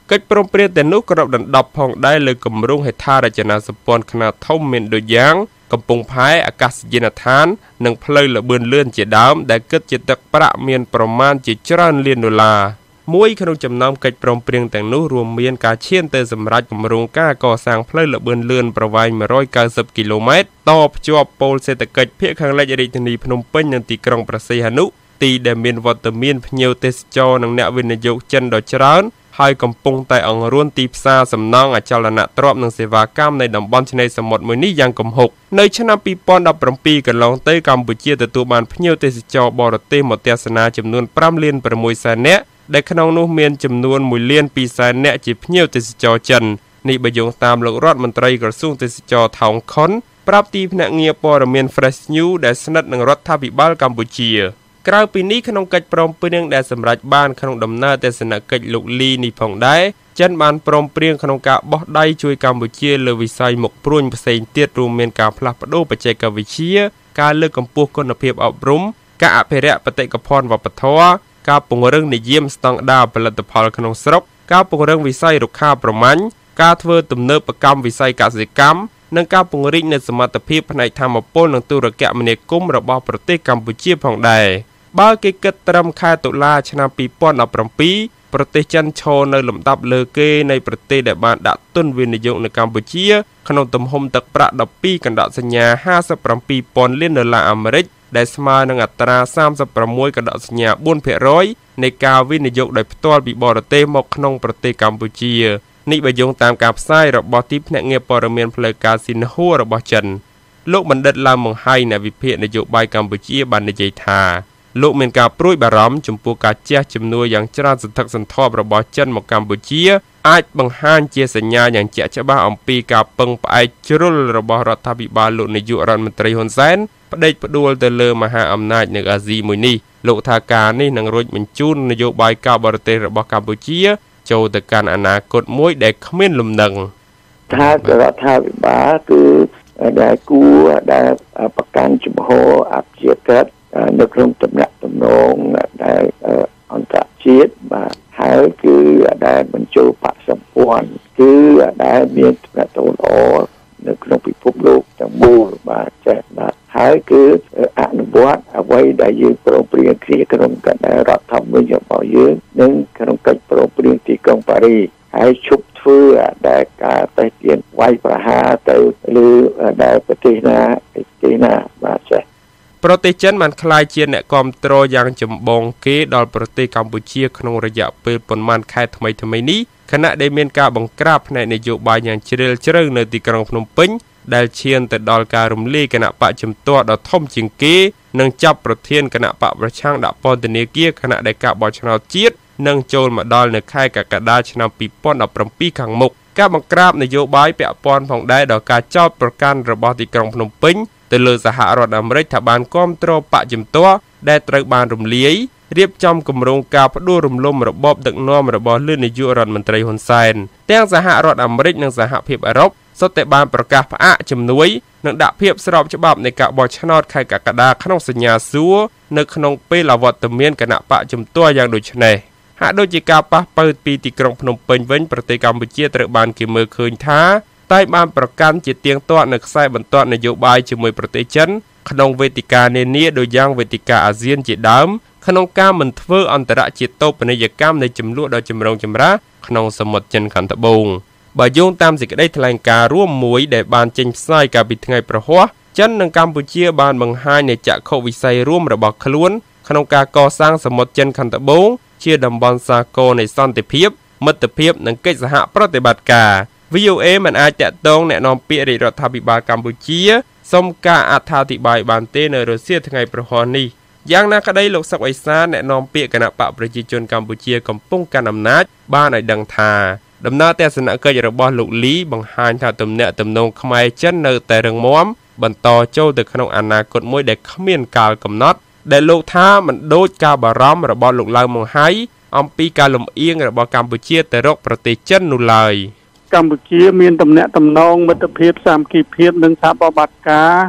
កិច្ចព្រមព្រៀងទាំងនោះក៏រាប់ដណ្ដប់ផងដែរលើគម្រោងហេដ្ឋារចនាសម្ព័ន្ធខ្នាតធំមានដូចយ៉ាងកំពង់ផែអាកាសយានដ្ឋាននិងផ្លូវលបឿនលឿនជាដើមដែលគិតជាទឹកប្រាក់មានប្រមាណជាច្រើនលានដុល្លារមួយក្នុងចំណោមកិច្ចព្រមព្រៀងទាំងនោះរួមមានការឈានទៅសម្រេចគម្រោងការកសាងផ្លូវលបឿនលឿនប្រវែងមួយរយ九十គីឡូម៉ែត្រតភ្ជាប់ប៉ូលសេដ្ឋកិច្ចភាគខាងលិចរាជធានីភ្នំពេញនិងទីក្រុងព្រះសីហនុទីដែលមានវត្តមានភ្ញៀវទេសចរនិងអ្នកវិនិយោគចិនដ៏ច្រើនហើយកំពុងតែអង្រួនទីផ្សារសំណង់អចលនទ្រព្យនិងសេវាកម្មនៃតំបន់ឆ្នេរសមុទ្រមួយនេះយ៉ាងគំហុកនៅឆ្នាំពីរពាន់ដប់ប្រាំពីរកន្លងទៅកម្ពុជាទទួលបានភ្ញៀវទេសចរបរទេសមកទស្សនាចំនួនប្រាំលានប្រាំមួយសែននាក់ដែលក្នុងនោះមានចំនួនមួយលានពីរសែននាក់ជាភ្ញៀវទេសចរចិននេះបើយោងតាមលោករដ្ឋមន្ត្រីក្រសួងទេសចរថោងខុនប្រាប់ទីភ្នាក់ងារព័ត៌មាន Fresh News ដែលស្និទ្ធនឹងរដ្ឋាភិបាលកម្ពុជាក្រៅពីនេះក្នុងកិច្ចព្រមព្រៀងដែលសម្រេចបានក្នុងដំណើរទស្សនកិច្ចលោកលីនេះផងដែរចិនបានព្រមព្រៀងក្នុងការបោះដៃជួយកម្ពុជាលើវិស័យមុខព្រួញផ្សេងទៀតរួមមានការផ្លាស់ប្តូរបច្ចេកវិទ្យាការលើកកម្ពស់គុណភាពអប់រំការអភិរក្សបេតិកភណ្ឌវប្បធម៌ការពង្រឹងនិយមស្តង់ដារផលិតផលក្នុងស្រុកការពង្រឹងវិស័យរុក្ខាប្រមាញ់ការធ្វើទំនើបកម្មវិស័យកសិកម្មនិងការពង្រីកនូវសមត្ថភាពផ្នែកថាមពលនិងទូរគមនាគមន៍របស់ប្រទេសកម្ពុជាផងដែរបើគេគិតត្រឹមខែតុលាឆ្នាំពីរពាន់ដប់ប្រាំពីរប្រទេសចិនឈរនៅលំដាប់លើគេនៃប្រទេសដែលបានដាក់ទុនវិនិយោគនៅកម្ពុជាក្នុងទំហំទឹកប្រាក់ដប់ពីរកណ្ដោសញ្ញាห้าสิบเจ็ดពាន់លានដុល្លារអាមេរិកដែលស្មើនឹងអត្រាសាមសិបប្រាំមួយកណ្ដោសញ្ញាបួនភាគរយនៃការវិនិយោគដោយផ្ទាល់ពីបរទេសមកក្នុងប្រទេសកម្ពុជានេះបើយោងតាមការផ្សាយរបស់ទីភ្នាក់ងារព័ត៌មានផ្លូវការស៊ីនហួររបស់ចិនលោកបណ្ឌិតឡាវម៉ុងហៃនៃវិភាគនយោបាយកម្ពុជាបាននិយាយថាលោកមានការព្រួយបារម្ភចំពោះការជះជំនួយយ៉ាងច្រើនសន្ធឹកសន្ធាប់របស់ចិនមកកម្ពុជាអាចបង្ហាញជាសញ្ញាយ៉ាងជាក់ច្បាស់អំពីការពឹងផ្អែកជ្រុលរបស់រដ្ឋាភិបាលលោកនាយករដ្ឋមន្ត្រីហ៊ុនសែនផ្ដេកផ្ដួលទៅលើមហាអំណាចនៅអាស៊ីមួយនេះលោកថាការនេះនឹងរុញបញ្ជូននយោបាយការបរទេសរបស់កម្ពុជាចូលទៅកាន់អនាគតមួយដែលគ្មានលំនឹងថារដ្ឋាភិបាលគឺដែលគួរដែលប្រកាន់ជំហរអភិជាក្រិតនៅក្នុងតំណែងតំណងដែលអន្តរជាតិបាទហើយគឺដែលបញ្ចូលបកសម្ព័ន្ធគឺដែលមានតំណែងល្អនៅក្នុងពិភពលោកទាំងមូលបាទចេះបាទហើយគឺអនុវត្តអ្វីដែលយើងព្រមព្រៀងគ្នាក្នុងកណ្ដាលរដ្ឋធម្មនុញ្ញរបស់យើងនិងក្នុងកិច្ចព្រមព្រៀងទីក្រុងប៉ារីសហើយឈប់ធ្វើដែលការតេស្តទានវាយប្រហារទៅលើដែលប្រទេសណាប្រទេសណាបាទចេះប្រទេសចិនបានក្លាយជាអ្នកគាំទ្រយ៉ាងចម្បងគេដល់ប្រទេសកម្ពុជាក្នុងរយៈពេលប៉ុន្មានខែថ្មីថ្មីនេះខណៈដែលមានការបង្ក្រាបផ្នែកនយោបាយយ៉ាងជ្រាលជ្រៅនៅទីក្រុងភ្នំពេញដែលឈានទៅដល់ការរំលាយគណៈបកជំទាស់ដ៏ធំជាងគេនិងចាប់ប្រធានគណៈបកប្រឆាំងដាក់ពន្ធនាគារខណៈដែលការបោះឆ្នោតជាតិនឹងចូលមកដល់នៅខែកក្កដាឆ្នាំពីរពាន់ដប់ប្រាំពីរខាងមុខការបង្ក្រាបនយោបាយពាក់ព័ន្ធផងដែរដល់ការចោទប្រកាន់របស់ទីក្រុងភ្នំពេញទៅលើសហរដ្ឋអាមេរិកថាបានគាំទ្របកជំទាស់ដែលត្រូវបានរំលាយរៀបចំគម្រោងការផ្ដួលរំលំរបបដឹកនាំរបស់លោកនាយករដ្ឋមន្ត្រីហ៊ុនសែនទាំងសហរដ្ឋអាមេរិកនិងសហភាពអឺរ៉ុបសុទ្ធតែបានប្រកាសផ្អាកជំនួយនិងដាក់ភាពស្របច្បាប់នៃការបោះឆ្នោតខែកក្កដាក្នុងសញ្ញាសួរនៅក្នុងពេលអវត្តមានគណៈបកជំទាស់យ៉ាងដូចនេះហាក់ដូចជាការប៉ះប៉ូវពីទីក្រុងភ្នំពេញវិញប្រទេសកម្ពុជាត្រូវបានគេមើលឃើញថាតែបានប្រកាន់ជាទៀងទាត់នៅខ្សែបន្ទាត់នយោបាយជាមួយប្រទេសចិនក្នុងវេទិកានានាដូចយ៉ាងវេទិកាអាស៊ានជាដើមក្នុងការមិនធ្វើអន្តរជាតិតូបនីយកម្មនៃចំនួនដ៏ចម្រូងចម្រាសក្នុងសមុទ្រចិនខាងត្បូងបើយោងតាមសេចក្តីថ្លែងការណ៍រួមមួយដែលបានចេញផ្សាយកាលពីថ្ងៃប្រហ័សចិននិងកម្ពុជាបានបង្ហាញនូវចក្ខុវិស័យរួមរបស់ខ្លួនក្នុងការកសាងសមុទ្រចិនខាងត្បូងជាតំបន់សាគរនៃសន្តិភាពមិត្តភាពនិងកិច្ចសហប្រតិបត្តិការ វី អូ เอ មិនអាចតាក់ទងแนะនាំពាក្យរាជរដ្ឋាភិបាលកម្ពុជាសុំការអត្ថាធិប្បាយបានទេនៅរសៀលថ្ងៃប្រហ័សនេះយ៉ាងណាក្តីលោកសុកអេសានแนะនាំពាក្យគណៈបកប្រជាជនកម្ពុជាកំពុងកាន់អំណាចបានឲ្យដឹងថាដំណើរទស្សនកិច្ចរបស់លោកលីបង្ហាញថាទំនាក់ទំនងខ្មែរចិននៅតែរឹងមាំបន្តចូលទៅក្នុងអនាគតមួយដែលគ្មានកាលកំណត់ដែលលោកថាមិនដូចការបារម្ភរបស់លោកឡាវម៉ុងហៃអំពីការលំអៀងរបស់កម្ពុជាទៅរកប្រទេសចិននោះឡើយកម្ពុជាមានទំនាក់ទំនងមិត្តភាពសាមគ្គីភាពនិងសហប្រតិបត្តិការ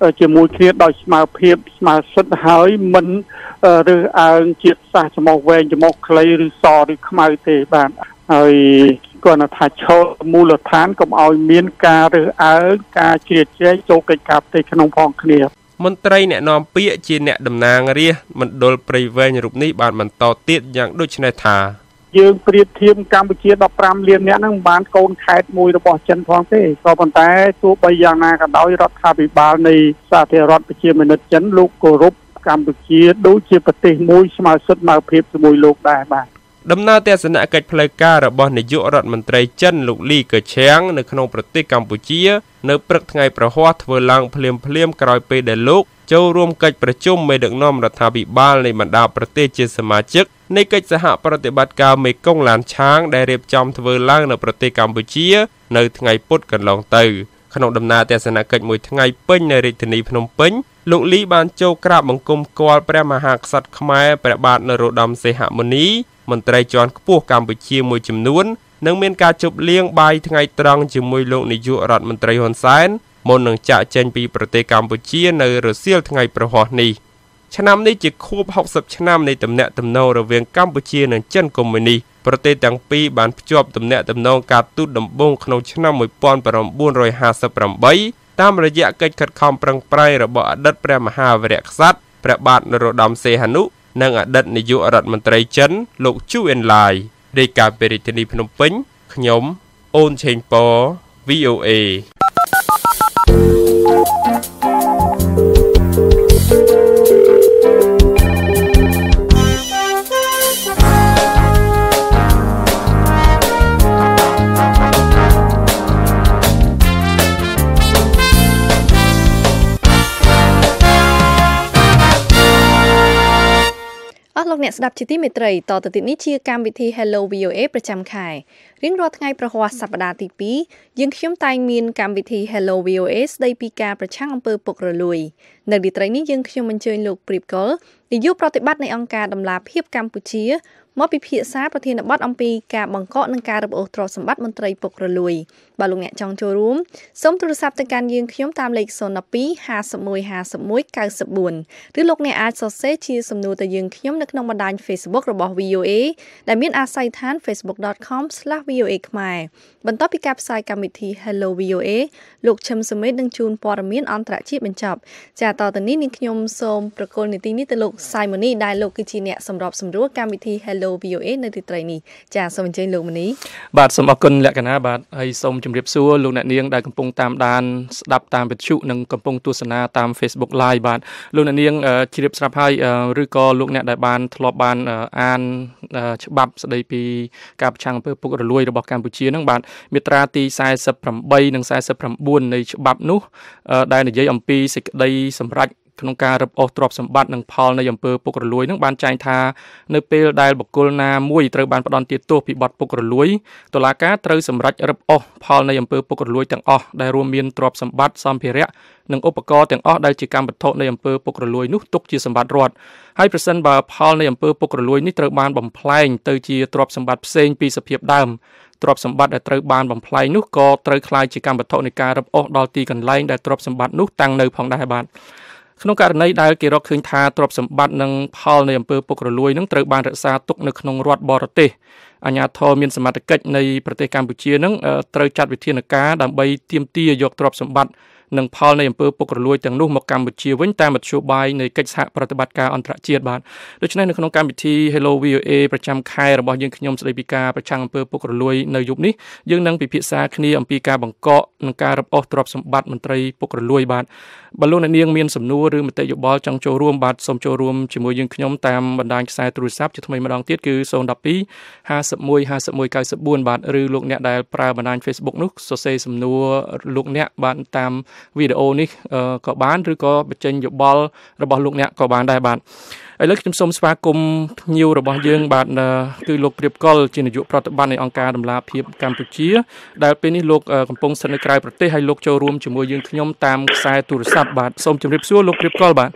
ជាមួយគ្នាដោយស្មារតីស្មារតីហើយមិនឬអើងជាតិសាសន៍ចំោះវែងចំោះខ្លីឬសឬខ្មៅទេបាទហើយគាត់ថាឈរមូលដ្ឋានកុំឲ្យមានការរើសអើងការជ្រៀតជ្រែកចូលកិច្ចការផ្ទៃក្នុងផងគ្នាមន្ត្រីអ្នកនាំពាក្យជាអ្នកតំណាងរាស្ត្រមណ្ឌលព្រៃវែងរូបនេះបានបន្តទៀតយ៉ាងដូចនេះថាយើងប្រៀបធៀបកម្ពុជាដប់ប្រាំលានអ្នកហ្នឹងមិនបានកូនខេត្តមួយរបស់ចិនផងទេក៏ប៉ុន្តែទោះបីយ៉ាងណាក៏ដោយរដ្ឋាភិបាលនៃសាធារណរដ្ឋប្រជាមានិតចិនលោកគោរពកម្ពុជាដូចជាប្រទេសមួយស្មើសិទ្ធិស្មើភាពជាមួយលោកដែរបាទដំណើរទស្សនកិច្ចផ្លូវការរបស់នាយករដ្ឋមន្ត្រីចិនលោកលីកើឆាំងនៅក្នុងប្រទេសកម្ពុជានៅព្រឹកថ្ងៃប្រហ័សធ្វើឡើងភ្លាមភ្លាមក្រោយពេលដែលលោកចូលរួមកិច្ចប្រជុំមេដឹកនាំរដ្ឋាភិបាលនៃបណ្ដាប្រទេសជាសមាជិកនៃកិច្ចសហប្រតិបត្តិការមេគង្គឡានឆាងដែលរៀបចំធ្វើឡើងនៅប្រទេសកម្ពុជានៅថ្ងៃពុធកន្លងទៅក្នុងដំណើរទស្សនកិច្ចមួយថ្ងៃពេញនៅរាជធានីភ្នំពេញលោកលីបានចូលក្រាបបង្គំគាល់ព្រះមហាក្សត្រខ្មែរព្រះបាទនរោត្តមសីហមុនីមន្ត្រីជាន់ខ្ពស់កម្ពុជាមួយចំនួននិងមានការជប់លៀងបាយថ្ងៃត្រង់ជាមួយលោកនាយករដ្ឋមន្ត្រីហ៊ុនសែនមុននឹងចាក់ចេញពីប្រទេសកម្ពុជានៅរសៀលថ្ងៃប្រហ័សនេះឆ្នាំនេះជាខួបហុកសិបឆ្នាំនៃទំនាក់ទំនងរវាងកម្ពុជានិងចិនកុម្មុយនីសប្រទេសទាំងពីរបានភ្ជាប់ទំនាក់ទំនងការទូតដំបូងក្នុងឆ្នាំmột nghìn chín trămห้าสิบแปดតាមរយៈកិច្ចខិតខំប្រឹងប្រែងរបស់អតីតព្រះមហាវីរក្សត្រព្រះបាទនរោត្តមសីហនុនិងអតីតនាយករដ្ឋមន្ត្រីចិនលោកជូអិនឡាយរាយការណ៍ពីរាជធានីភ្នំពេញខ្ញុំអូនឆេងប៉ V O A លោកអ្នកស្ដាប់ជាទីមេត្រីតទៅទៀតនេះជាកម្មវិធី Hello វី អូ เอ ប្រចាំខែរៀងរាល់ថ្ងៃប្រហ័សសប្តាហ៍ទីពីរយើងខ្ញុំតែងមានកម្មវិធី Hello វី អូ เอ ស្ដីពីការប្រឆាំងអំពើពុករលួយនៅរាត្រីនេះយើងខ្ញុំអញ្ជើញលោកព្រៀបកុលនាយកប្រតិបត្តិនៃអង្គការដំឡាភិបកម្ពុជាមកពិភាក្សាប្រធានបទអំពីការបង្កកនិងការរឹបអូសទ្រព្យសម្បត្តិមន្ត្រីពុករលួយបើលោកអ្នកចង់ចូលរួមសូមទូរស័ព្ទទៅកាន់យើងខ្ញុំតាមលេខศูนย์ ពីរ ห้าสิบเอ็ด ห้าสิบเอ็ด เก้าสิบสี่ឬលោកអ្នកអាចសរសេរជាសំណួរទៅយើងខ្ញុំនៅក្នុងបណ្ដាញ Facebook របស់ V O A ដែលមានអាស័យដ្ឋាន facebook dot com slash v o a ខ្មែរបន្ទាប់ពីការផ្សាយកម្មវិធី Hello វី អូ เอ លោកឈឹមសុមេតនឹងជូនព័ត៌មានអន្តរជាតិបញ្ចប់ចាតទៅនេះនាងខ្ញុំសូមប្រកល់នីតិនេះទៅលោក Simon ដែលលោកគឺជាអ្នកសម្របសម្រួលកម្មវិធី Hello វី អូ เอ នៅទីត្រីនេះចាសូមអញ្ជើញលោកមនីបាទសូមអរគុណលក្ខណៈបាទហើយសូមជម្រាបសួរលោកអ្នកនាងដែលកំពុងតាមដានស្ដាប់តាមវិទ្យុនិងកំពុងទស្សនាតាម Facebook Live បាទលោកអ្នកនាងជ្រាបស្រាប់ហើយឬក៏លោកអ្នកដែលបានធ្លាប់បានអានច្បាប់ស្ដីពីការប្រឆាំងអំពើពុករលួយរបស់កម្ពុជានឹងបាទមាត្រាទីสี่สิบแปดនិងสี่สิบเก้าនៃច្បាប់នោះដែលនិយាយអំពីសេចក្តីសម្រេចក្នុងការរឹបអូសទ្រព្យសម្បត្តិនិងផលនៃអំពើពុករលួយនឹងបានចែងថានៅពេលដែលបុគ្គលណាមួយត្រូវបានផ្ដន្ទាទោសពីបទពុករលួយតុលាការត្រូវសម្រេចរឹបអូសផលនៃអំពើពុករលួយទាំងអស់ដែលរួមមានទ្រព្យសម្បត្តិសម្ភារៈនិងឧបករណ៍ទាំងអស់ដែលជាកម្មវត្ថុនៃអំពើពុករលួយនោះទុកជាសម្បត្តិរដ្ឋហើយប្រសិនបើផលនៃអំពើពុករលួយនេះត្រូវបានបំផ្លែងទៅជាទ្រព្យសម្បត្តិផ្សេងពីសភាពដើមទ្រព្យសម្បត្តិដែលត្រូវបានបំផ្លែងនោះក៏ត្រូវក្លាយជាកម្មវត្ថុនៃការរឹបអូសដល់ទីកន្លែងដែលទ្រព្យសម្បត្តិនោះតាំងនៅផងដែរបាទក្នុងករណីដែលគេរកឃើញថាទ្រព្យសម្បត្តិនិងផលនៃអំពើពុករលួយនឹងត្រូវបានរក្សាទុកនៅក្នុងរដ្ឋបរទេសអាជ្ញាធរមានសមត្ថកិច្ចនៃប្រទេសកម្ពុជានឹងត្រូវចាត់វិធានការដើម្បីទាមទារយកទ្រព្យសម្បត្តិនិងផលនៃអំពើពុករលួយទាំងនោះមកកម្ពុជាវិញតាមមធ្យោបាយនៃកិច្ចសហប្រតិបត្តិការអន្តរជាតិបាទដូច្នេះនៅក្នុងកម្មវិធី Hello វី អូ เอ ប្រចាំខែរបស់យើងខ្ញុំស្ដីពីការប្រឆាំងអំពើពុករលួយនៅយប់នេះយើងនឹងពិភាក្សាគ្នាអំពីការបង្កកនិងការរឹបអូសទ្រព្យសម្បត្តិមន្ត្រីពុករលួយបាទបើលោកអ្នកនាងមានសំណួរឬមតិយោបល់ចង់ចូលរួមបាទសូមចូលរួមជាមួយយើងខ្ញុំតាមបណ្ដាញខ្សែទូរស័ព្ទជាថ្មីម្ដងទៀតគឺศูนย์ ពីរ ห้าสิบเอ็ด ห้าสิบเอ็ด เก้าสิบสี่បាទឬលោកអ្នកដែលប្រើបណ្ដាញ Facebook នោះសរសេរសំណួរលោកអ្នកបាទតាមវីដេអូនេះក៏បានឬក៏បញ្ចេញយោបល់របស់លោកអ្នកក៏បានដែរបាទឥឡូវខ្ញុំសូមស្វាគមន៍ភ្ញៀវរបស់យើងបាទគឺលោកព្រៀបកុលជានាយកប្រតិបត្តិនៃអង្គការដំឡាភិបកម្ពុជាដែលពេលនេះលោកកំពុងស្ថិតនៅក្រៅប្រទេសហើយលោកចូលរួមជាមួយយើងខ្ញុំតាមខ្សែទូរស័ព្ទបាទសូមជម្រាបសួរលោកព្រៀបកុលបាទ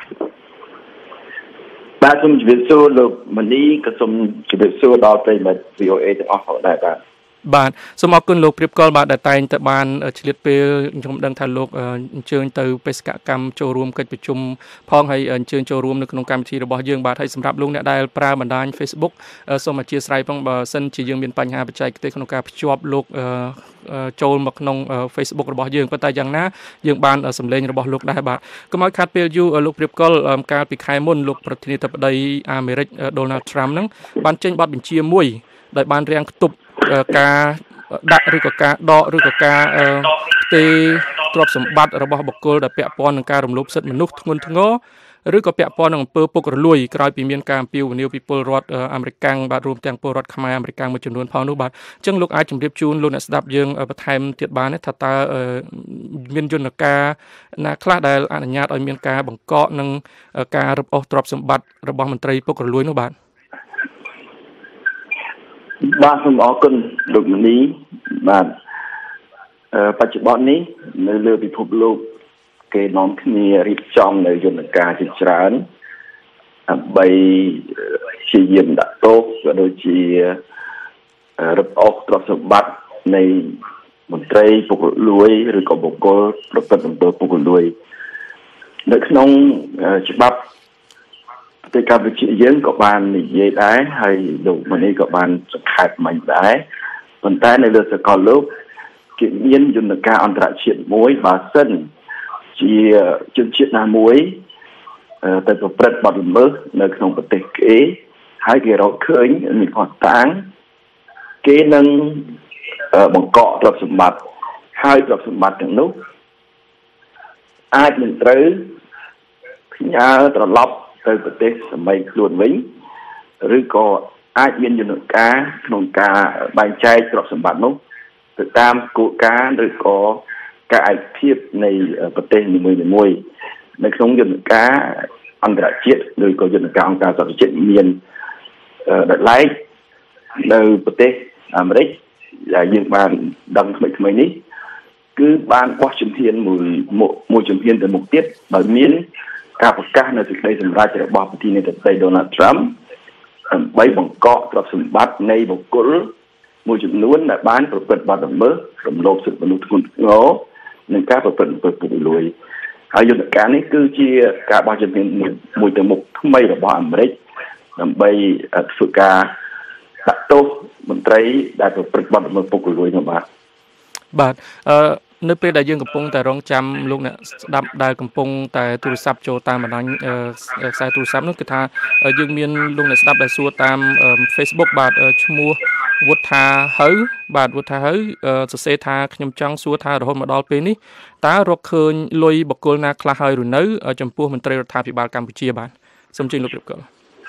បាទសូមជម្រាបសួរលោកមនីក៏សូមជម្រាបសួរដល់ប្រិយមិត្ត V O A ទាំងអស់ផងដែរបាទបាទសូមអរគុណលោកព្រៀបកលបាទដែលតែងតែបានឆ្លៀតពេលខ្ញុំដឹងថាលោកអញ្ជើញទៅបេសកកម្មចូលរួមកិច្ចប្រជុំផងហើយអញ្ជើញចូលរួមនៅក្នុងកម្មវិធីរបស់យើងបាទហើយសម្រាប់លោកអ្នកដែលប្រើបណ្ដាញ Facebook សូមអធិស្ឋានផងបើសិនជាយើងមានបញ្ហាបច្ចេកទេសក្នុងការភ្ជាប់លោកចូលមកក្នុង Facebook របស់យើងប៉ុន្តែយ៉ាងណាយើងបានសម្លេងរបស់លោកដែរបាទកុំឲ្យខាត់ពេលយូរលោកព្រៀបកលកាលពីខែមុនលោកប្រធានាធិបតីអាមេរិក Donald Trump ហ្នឹងបានចេញបទបញ្ជាមួយដោយបានរាំងខ្ទប់ការដាក់ឬក៏ការដកឬក៏ការផ្ទេរទ្រព្យសម្បត្តិរបស់បុគ្គលដែលពាក់ព័ន្ធនឹងការរំលោភសិទ្ធិមនុស្សធ្ងន់ធ្ងរឬក៏ពាក់ព័ន្ធនឹងអំពើពុករលួយក្រោយពីមានការអំពាវនាវពីពលរដ្ឋអាមេរិកបាទរួមទាំងពលរដ្ឋខ្មែរអាមេរិកមួយចំនួនផងនោះបាទអញ្ចឹងលោកអាចជម្រាបជូនលោកអ្នកស្ដាប់យើងបន្ថែមទៀតបានថាតើមានយន្តការណាខ្លះដែលអនុញ្ញាតឲ្យមានការបង្កកនឹងការរឹបអូសទ្រព្យសម្បត្តិរបស់មន្ត្រីពុករលួយនោះបាទបាទសូមអរគុណលោកមនីបាទបច្ចុប្បន្ននេះនៅលើពិភពលោកគេនាំគ្នារៀបចំនៅយន្តការជាច្រើនដើម្បីព្យាយាមដាក់ទោសក៏ដូចជារឹបអូសទ្រព្យសម្បត្តិនៃមន្ត្រីពុករលួយឬក៏បុគ្គលប្រព្រឹត្តអំពើពុករលួយនៅក្នុងច្បាប់ប្រទេសកម្ពុជាយើងក៏បាននិយាយដែរហើយលោកមនីក៏បានសង្ខេបមិញដែរប៉ុន្តែនៅលើសកលលោកគេមានយន្តការអន្តរជាតិមួយបើសិនជាជនជាតិណាមួយទៅប្រព្រឹត្តបទល្មើសនៅក្នុងប្រទេសគេហើយគេរកឃើញមានភស្តុតាងគេនឹងបង្កកទ្រព្យសម្បត្តិហើយទ្រព្យសម្បត្តិទាំងនោះអាចនឹងត្រូវផ្ញើត្រឡប់ទៅប្រទេសសម័យខ្លួនវិញឬក៏អាចមានយន្តការក្នុងការបែងចែកទ្រព្យសម្បត្តិនោះទៅតាមគោលការណ៍ឬក៏ការឯកភាពនៃប្រទេសនីមួយៗនៅក្នុងយន្តការអន្តរជាតិឬក៏យន្តការអង្គការសហប្រជាជាតិមានដែលឡែកនៅប្រទេសអាមេរិកដែលយើងបានដឹងថ្មីៗនេះគឺបានបោះជំហានមួយមួយជំហានទៅមុខទៀតដោយមានការប្រកាសនៅសេចក្តីសម្រេចរបស់ប្រធានាធិបតី Donald Trump ដើម្បីបង្កកទ្រព្យសម្បត្តិនៃបុគ្គលមួយចំនួនដែលបានប្រព្រឹត្តបទល្មើសរំលោភសិទ្ធិមនុស្សធ្ងន់ធ្ងរនិងការប្រព្រឹត្តអំពើពុករលួយហើយយន្តការនេះគឺជាការបោះជំហានមួយទៅមុខថ្មីរបស់អាមេរិកដើម្បីធ្វើការដាក់ទោសមន្ត្រីដែលប្រព្រឹត្តបទល្មើសពុករលួយនោះបាទបាទអឺនៅពេលដែលយើងកំពុងតែរងចាំលោកអ្នកស្ដាប់ដែលកំពុងតែទូរស័ព្ទចូលតាមបណ្ដាញខ្សែទូរស័ព្ទនោះគឺថាយើងមានលោកអ្នកស្ដាប់ដែលសួរតាម Facebook បាទឈ្មោះវុទ្ធាហៅបាទវុទ្ធាហៅសរសេរថាខ្ញុំចង់សួរថារហូតមកដល់ពេលនេះតើរកឃើញលុយបកគលណាខ្លះហើយឬនៅចំពោះមន្ត្រីរដ្ឋាភិបាលកម្ពុជាបាទសូមជម្រាបលោកព្រៀបកល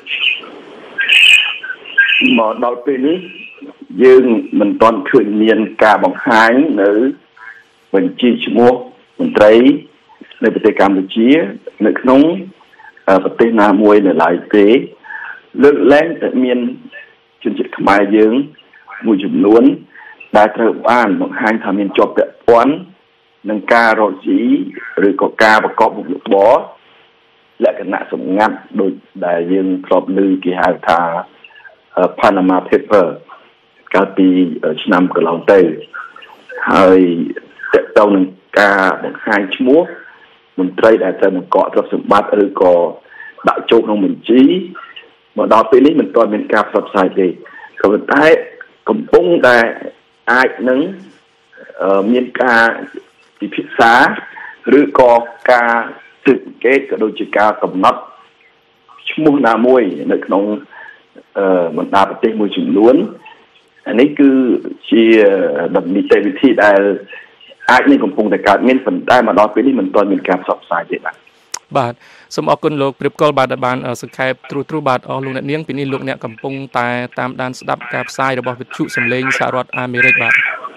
មកដល់ពេលនេះយើងមិនទាន់ឃើញមានការបង្ហាញនៅបញ្ជីឈ្មោះមន្ត្រីនៅប្រទេសកម្ពុជានៅក្នុងប្រទេសណាមួយនៅឡើយទេលើកលែងតែមានជនជាតិខ្មែរយើងមួយចំនួនដែលត្រូវបានបង្ហាញថាមានជាប់ពាក់ព័ន្ធនឹងការរកស៊ីឬក៏ការប្រកបមុខរបរលក្ខណៈសម្ងាត់ដូចដែលយើងធ្លាប់ឮគេហៅថា Panama Paper កាលពីឆ្នាំកន្លងទៅហើយតើតើនឹងការបង្ហាញឈ្មោះមន្ត្រីដែលត្រូវបង្កកទ្រព្យសម្បត្តិឬក៏ដាក់ចូលក្នុងបញ្ជីមកដល់ពេលនេះមិនទាន់មានការផ្សព្វផ្សាយទេក៏ប៉ុន្តែកំពុងតែអាចនឹងមានការពិភាក្សាឬក៏ការស៊ើបអង្កេតក៏ដូចជាការកំណត់ឈ្មោះណាមួយនៅក្នុងបណ្ដាប្រទេសមួយចំនួនអានេះគឺជានីតិវិធីដែលអាចនឹងកំពុងតែកើតមានប៉ុន្តែមកដល់ពេលនេះមិនទាន់មានការផ្សព្វផ្សាយទេបាទបាទសូមអរគុណលោកព្រៀបកលបាទដែលបានសង្ខេបត្រួសត្រាសបាទអស់លោកអ្នកនាងពីនេះលោកអ្នកកំពុងតែតាមដានស្ដាប់ការផ្សាយរបស់វិទ្យុសំឡេងសហរដ្ឋអាមេរិកបាទ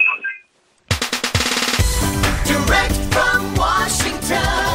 Direct from Washington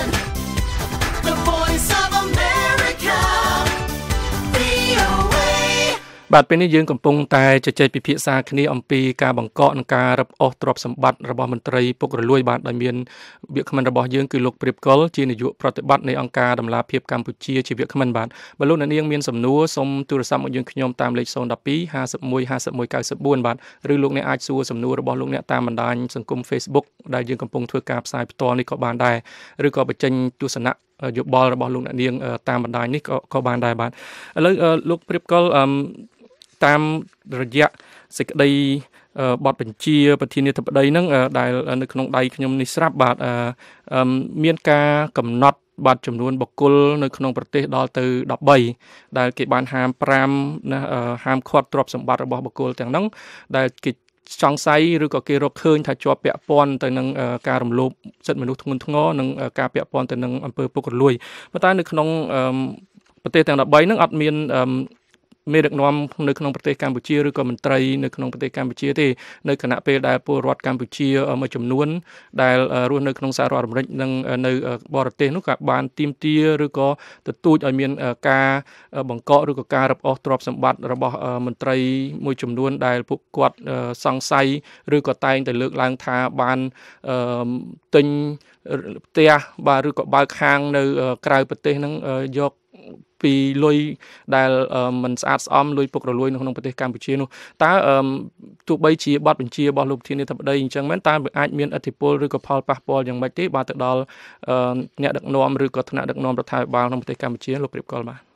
The Voice of America វី អូ เอបាទពេលនេះយើងកំពុងតែជជែកពិភាក្សាគ្នាអំពីការបង្កកនិងការរឹបអូសទ្រព្យសម្បត្តិរបស់មន្ត្រីពុករលួយបាទដោយមានវាគ្មិនរបស់យើងគឺលោកព្រាបកុលជានាយកប្រតិបត្តិនៃអង្គការដំឡាភិបកម្ពុជាជាវាគ្មិនបាទបើលោកអ្នកនាងមានសំណួរសូមទូរស័ព្ទមកយើងខ្ញុំតាមលេខศูนย์ หนึ่ง สอง ห้า หนึ่ง ห้า หนึ่ง หนึ่ง เก้า สี่ បាទឬលោកអ្នកអាចសួរសំណួររបស់លោកអ្នកតាមបណ្ដាញសង្គម Facebook ដែលយើងកំពុងធ្វើការផ្សាយផ្ទាល់នេះក៏បានដែរឬក៏បញ្ចេញទស្សនៈយោបល់របស់លោកអ្នកនាងតាមបណ្ដាញនេះក៏ក៏បានដែរបាទឥឡូវលោកព្រាបកុលអឺតាមរយៈសេចក្តីបទបញ្ជាប្រធានាធិបតីហ្នឹងដែលនៅក្នុងដៃខ្ញុំនេះស្រាប់បាទមានការកំណត់បាត់ចំនួនបុគ្គលនៅក្នុងប្រទេសដល់ទៅដប់បីដែលគេបានហាមប្រាមណាហាមឃាត់ទ្រព្យសម្បត្តិរបស់បុគ្គលទាំងហ្នឹងដែលគេចង់ស័យឬក៏គេរកឃើញថាជាប់ពាក់ព័ន្ធទៅនឹងការរំលោភសិទ្ធិមនុស្សធ្ងន់ធ្ងរនិងការពាក់ព័ន្ធទៅនឹងអំពើពុករលួយប៉ុន្តែនៅក្នុងប្រទេសទាំងដប់បីហ្នឹងអត់មានមេដឹកនាំនៅក្នុងប្រទេសកម្ពុជាឬក៏មន្ត្រីនៅក្នុងប្រទេសកម្ពុជាទេនៅគណៈពេលដែលពលរដ្ឋកម្ពុជាមួយចំនួនដែលរស់នៅក្នុងសហរដ្ឋអាមេរិកនិងនៅបរទេសនោះក៏បានទាមទារឬក៏ទទូចឲ្យមានការបង្កកឬក៏ការរឹបអូសទ្រព្យសម្បត្តិរបស់មន្ត្រីមួយចំនួនដែលពួកគាត់សង្ស័យឬក៏តែងតែលើកឡើងថាបានទិញផ្ទះបាទឬក៏បើកហាងនៅក្រៅប្រទេសហ្នឹងយកពីលុយដែលមិនស្អាតស្អំលុយពុករលួយនៅក្នុងប្រទេសកម្ពុជានោះតើទោះបីជាបទបញ្ជារបស់លោកប្រធានាធិបតីអញ្ចឹងមែនតើអាចមានឥទ្ធិពលឬក៏ផលប៉ះពាល់យ៉ាងម៉េចទេបាទទៅដល់អ្នកដឹកនាំឬក៏ថ្នាក់ដឹកនាំរដ្ឋាភិបាលក្នុងប្រទេសកម្ពុជាលោកព្រាបកុលបាទ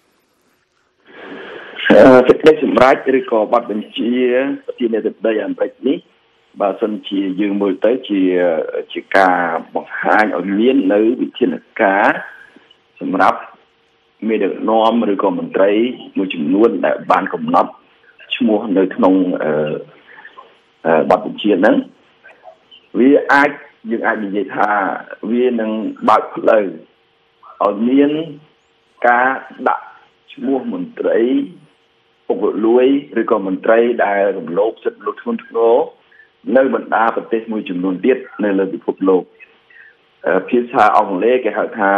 សេចក្តីសម្រេចឬក៏បទបញ្ជាប្រធានាធិបតីអាមេរិកនេះបើសិនជាយើងមើលទៅជាជាការបង្ហាញឲ្យមាននៅវិធានការសម្រាប់មេដឹកនាំឬក៏មន្ត្រីមួយចំនួនដែលបានកំណត់ឈ្មោះនៅក្នុងអឺបទបញ្ជាហ្នឹងវាអាចយើងអាចនិយាយថាវានឹងបើកផ្លូវឲ្យមានការដាក់ឈ្មោះមន្ត្រីពុករលួយឬក៏មន្ត្រីដែលរំលោភសិទ្ធិមនុស្សធ្ងន់ធ្ងរនៅបណ្ដាប្រទេសមួយចំនួនទៀតនៅលើពិភពលោកភាសាអង់គ្លេសគេហៅថា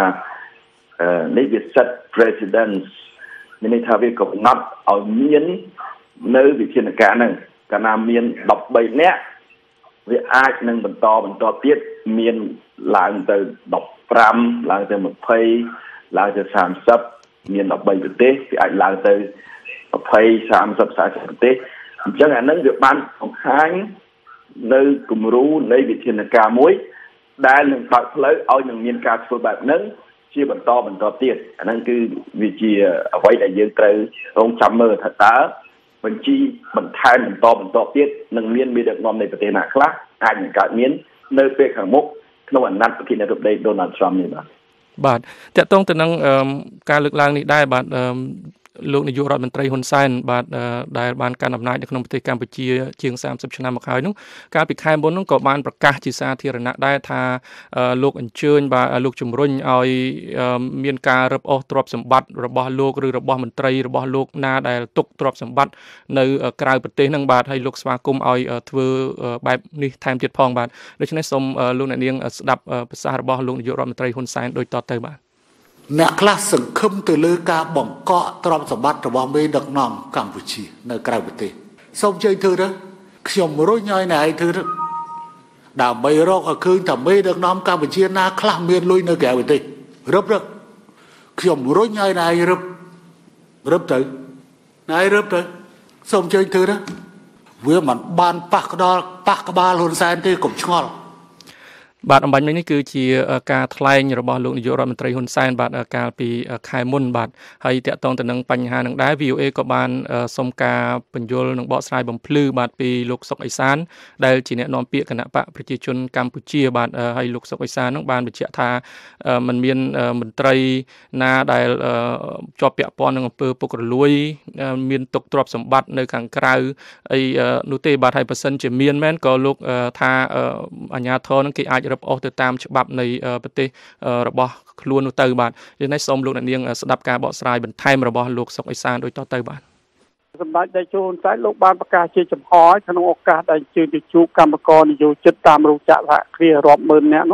legislative precedence មានន័យថាវាកំណត់ឲ្យមាននៅវិធានការហ្នឹងកាលណាមានដប់បីនាក់វាអាចនឹងបន្តបន្តទៀតមានឡើងទៅដប់ប្រាំឡើងទៅยี่สิบឡើងទៅសាមសិបមានដប់បីប្រទេសវាអាចឡើងទៅยี่สิบ សាមសិប សាមសិបប្រទេសអញ្ចឹងអាហ្នឹងវាបានបង្ហាញនៅគំរូនៃវិធានការមួយដែលនឹងបើកផ្លូវឲ្យនឹងមានការធ្វើបែបហ្នឹងជាបន្តបន្តទៀតអាហ្នឹងគឺវាជាអ្វីដែលយើងត្រូវរងចាំមើលថាតើបញ្ជីបន្ថែមបន្តបន្តទៀតនឹងមានមេដឹកនាំនៃប្រទេសណាខ្លះអាចនឹងកើតមាននៅពេលខាងមុខក្នុងអាណត្តិប្រធានាធិបតី Donald Trump នេះបាទបាទតកតងទៅនឹងការលើកឡើងនេះដែរបាទលោកនាយករដ្ឋមន្ត្រីហ៊ុនសែនបាទដែលបានកាន់អំណាចនៅក្នុងប្រទេសកម្ពុជាជាងសាមសិបឆ្នាំមកហើយនោះកាលពីខែមុននោះក៏បានប្រកាសជាសាធារណៈដែរថាលោកអញ្ជើញបាទលោកជំរុញឲ្យមានការរឹបអូសទ្រព្យសម្បត្តិរបស់លោកឬរបស់មន្ត្រីរបស់លោកណាដែលទុកទ្រព្យសម្បត្តិនៅក្រៅប្រទេសហ្នឹងបាទហើយលោកស្វាគមន៍ឲ្យធ្វើបែបនេះថែមទៀតផងបាទដូច្នេះសូមលោកអ្នកនាងស្ដាប់ប្រសាសន៍របស់លោកនាយករដ្ឋមន្ត្រីហ៊ុនសែនដូចតទៅបាទអ្នកខ្លះសង្ឃឹមទៅលើការបង្កកទ្រព្យសម្បត្តិរបស់មេដឹកនាំកម្ពុជានៅក្រៅប្រទេសសូមជើញធ្វើទៅខ្ញុំរុញឲ្យអ្នកឯងធ្វើទៅដើម្បីរកឲ្យឃើញថាមេដឹកនាំកម្ពុជាណាខ្លះមានលុយនៅក្រៅប្រទេសរឹបរឹបខ្ញុំរុញឲ្យអ្នកឯងរឹបរឹបទៅអ្នកឯងរឹបទៅសូមជើញធ្វើទៅវាមិនបានប៉ះក្បាលប៉ះក្បាលហ៊ុនសែនទេកុំឆ្ងល់បាទអំបញ្ញនេះគឺជាការថ្លែងរបស់លោកនាយករដ្ឋមន្ត្រីហ៊ុនសែនបាទកាលពីខែមុនបាទហើយតាក់ទងទៅនឹងបញ្ហានឹងដែរ វី អូ អេ ក៏បានសុំការបញ្យល់និងបកស្រាយបំភ្លឺបាទពីលោកសុកអេសានដែលជាអ្នកនាំពាក្យគណៈបកប្រជាជនកម្ពុជាបាទហើយលោកសុកអេសាននឹងបានបញ្ជាក់ថាมันមានមន្ត្រីណាដែលជាប់ពាក់ព័ន្ធនឹងអំពើពុករលួយមានទុកទ្រព្យសម្បត្តិនៅខាងក្រៅអីនោះទេបាទហើយបើសិនជាមានមែនក៏លោកថាអាជ្ញាធរនឹងគេអាចរឹបអូសទៅតាមច្បាប់នៃប្រទេសរបស់ខ្លួននោះទៅបាទដូច្នេះសូមលោកអ្នកនាងស្ដាប់ការបកស្រាយបន្ថែមរបស់លោកសុកអេសានដូចតទៅបាទសម្ដេចតេជោហ៊ុនសែនលោកបានប្រកាសជាចំហក្នុងឱកាសដែលជើញទៅជួបកម្មករនយោជិតតាមរោងចក្រសហគ្រាសរាប់ម៉ឺននាក់នោះ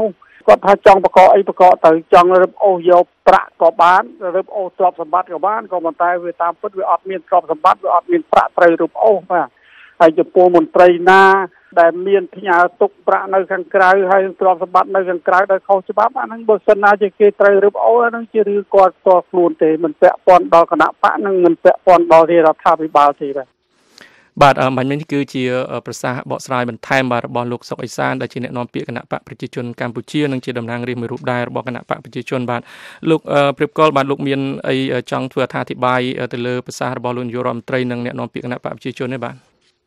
គាត់ថាចង់បកកអីបកកទៅចង់រឹបអូសយកប្រាក់ក៏បានរឹបអូសទ្រព្យសម្បត្តិក៏បានក៏ប៉ុន្តែវាតាមពិតវាអត់មានទ្រព្យសម្បត្តិវាអត់មានប្រាក់ត្រូវរឹបអូសបាទហើយចំពោះមន្ត្រីណាដែលមានផ្ញើទុកប្រាក់នៅខាងក្រៅហើយទ្រព្យសម្បត្តិនៅខាងក្រៅដោយខុសច្បាប់អាហ្នឹងបើសិនណាជាគេត្រូវរឹបអូសអាហ្នឹងជារឿងគាត់ផ្ទាល់ខ្លួនទេមិនពាក់ព័ន្ធដល់គណៈបកនិងមិនពាក់ព័ន្ធដល់រដ្ឋាភិបាលទេបាទបាទអឺមិញនេះគឺជាប្រសាសន៍បកស្រាយបន្ថែមបាទរបស់លោកសុកអេសានដែលជាអ្នកនាំពាក្យគណៈបកប្រជាជនកម្ពុជានិងជាតំណាងរាស្ត្រមួយរូបដែររបស់គណៈបកប្រជាជនបាទលោកព្រៀបកលបាទលោកមានអីចង់ធ្វើអត្ថាធិប្បាយទៅលើប្រសាសន៍របស់លោកនាយករដ្ឋមន្ត្រីនិងអ្នកនាំពាក្យគណៈបកប្រជាជននេះបាទ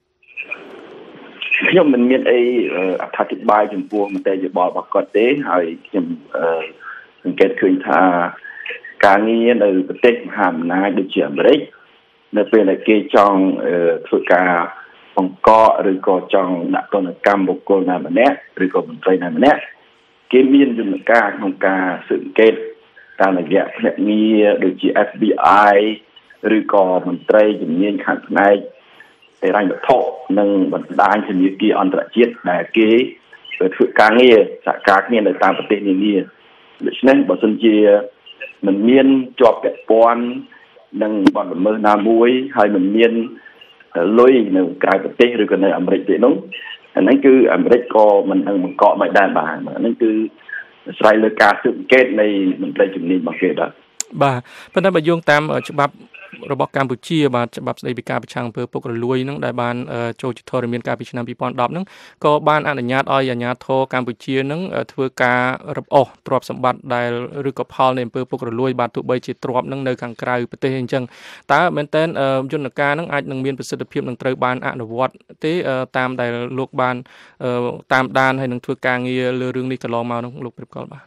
ខ្ញុំមិនមានអីអត្ថាធិប្បាយចំពោះមតិយោបល់របស់គាត់ទេហើយខ្ញុំសង្កេតឃើញថាការងារនៅប្រទេសមហាអំណាចដូចជាអាមេរិកនៅពេលដែលគេចង់ធ្វើការបង្កកឬក៏ចង់ដាក់ទណ្ឌកម្មបុគ្គលណាម្នាក់ឬក៏មន្ត្រីណាម្នាក់គេមានយន្តការក្នុងការស៊ើបអង្កេតតាមរយៈភ្នាក់ងារដូចជា F B I ឬក៏មន្ត្រីជំនាញខាងផ្នែកហិរញ្ញវត្ថុនិងបណ្ដាញធនាគារអន្តរជាតិដែលគេធ្វើការងារសហការគ្នានៅតាមប្រទេសនានាដូច្នេះបើសិនជាមិនមានជាប់ពាក់ព័ន្ធនឹងបទល្មើសណាមួយហើយមិនមានលុយនៅក្រៅប្រទេសឬក៏នៅអាមេរិកទេនោះអាហ្នឹងគឺអាមេរិកក៏មិននឹងបង្កកមិនដែរបាទអាហ្នឹងគឺស្រ័យលើការស៊ើបអង្កេតនៃមន្ត្រីជំនាញរបស់គេដែរបាទប៉ុន្តែបើយោងតាមច្បាប់របស់កម្ពុជាបាទច្បាប់ស្តីពីការប្រឆាំងអំពើពុករលួយនឹងដែលបានចូលជាធរមានកាលពីឆ្នាំពីរពាន់ដប់នឹងក៏បានអនុញ្ញាតឲ្យអាជ្ញាធរកម្ពុជានឹងធ្វើការរឹបអូសទ្រព្យសម្បត្តិដែលឬក៏ផលនៃអំពើពុករលួយបាទទោះបីជាទ្រព្យនឹងនៅខាងក្រៅប្រទេសអញ្ចឹងតើមែនតើយន្តការនឹងអាចនឹងមានប្រសិទ្ធភាពនឹងត្រូវបានអនុវត្តទេតាមដែលលោកបានតាមដានហើយនឹងធ្វើការងារលើរឿងនេះកន្លងមកនោះលោកព្រៀបកលបាទ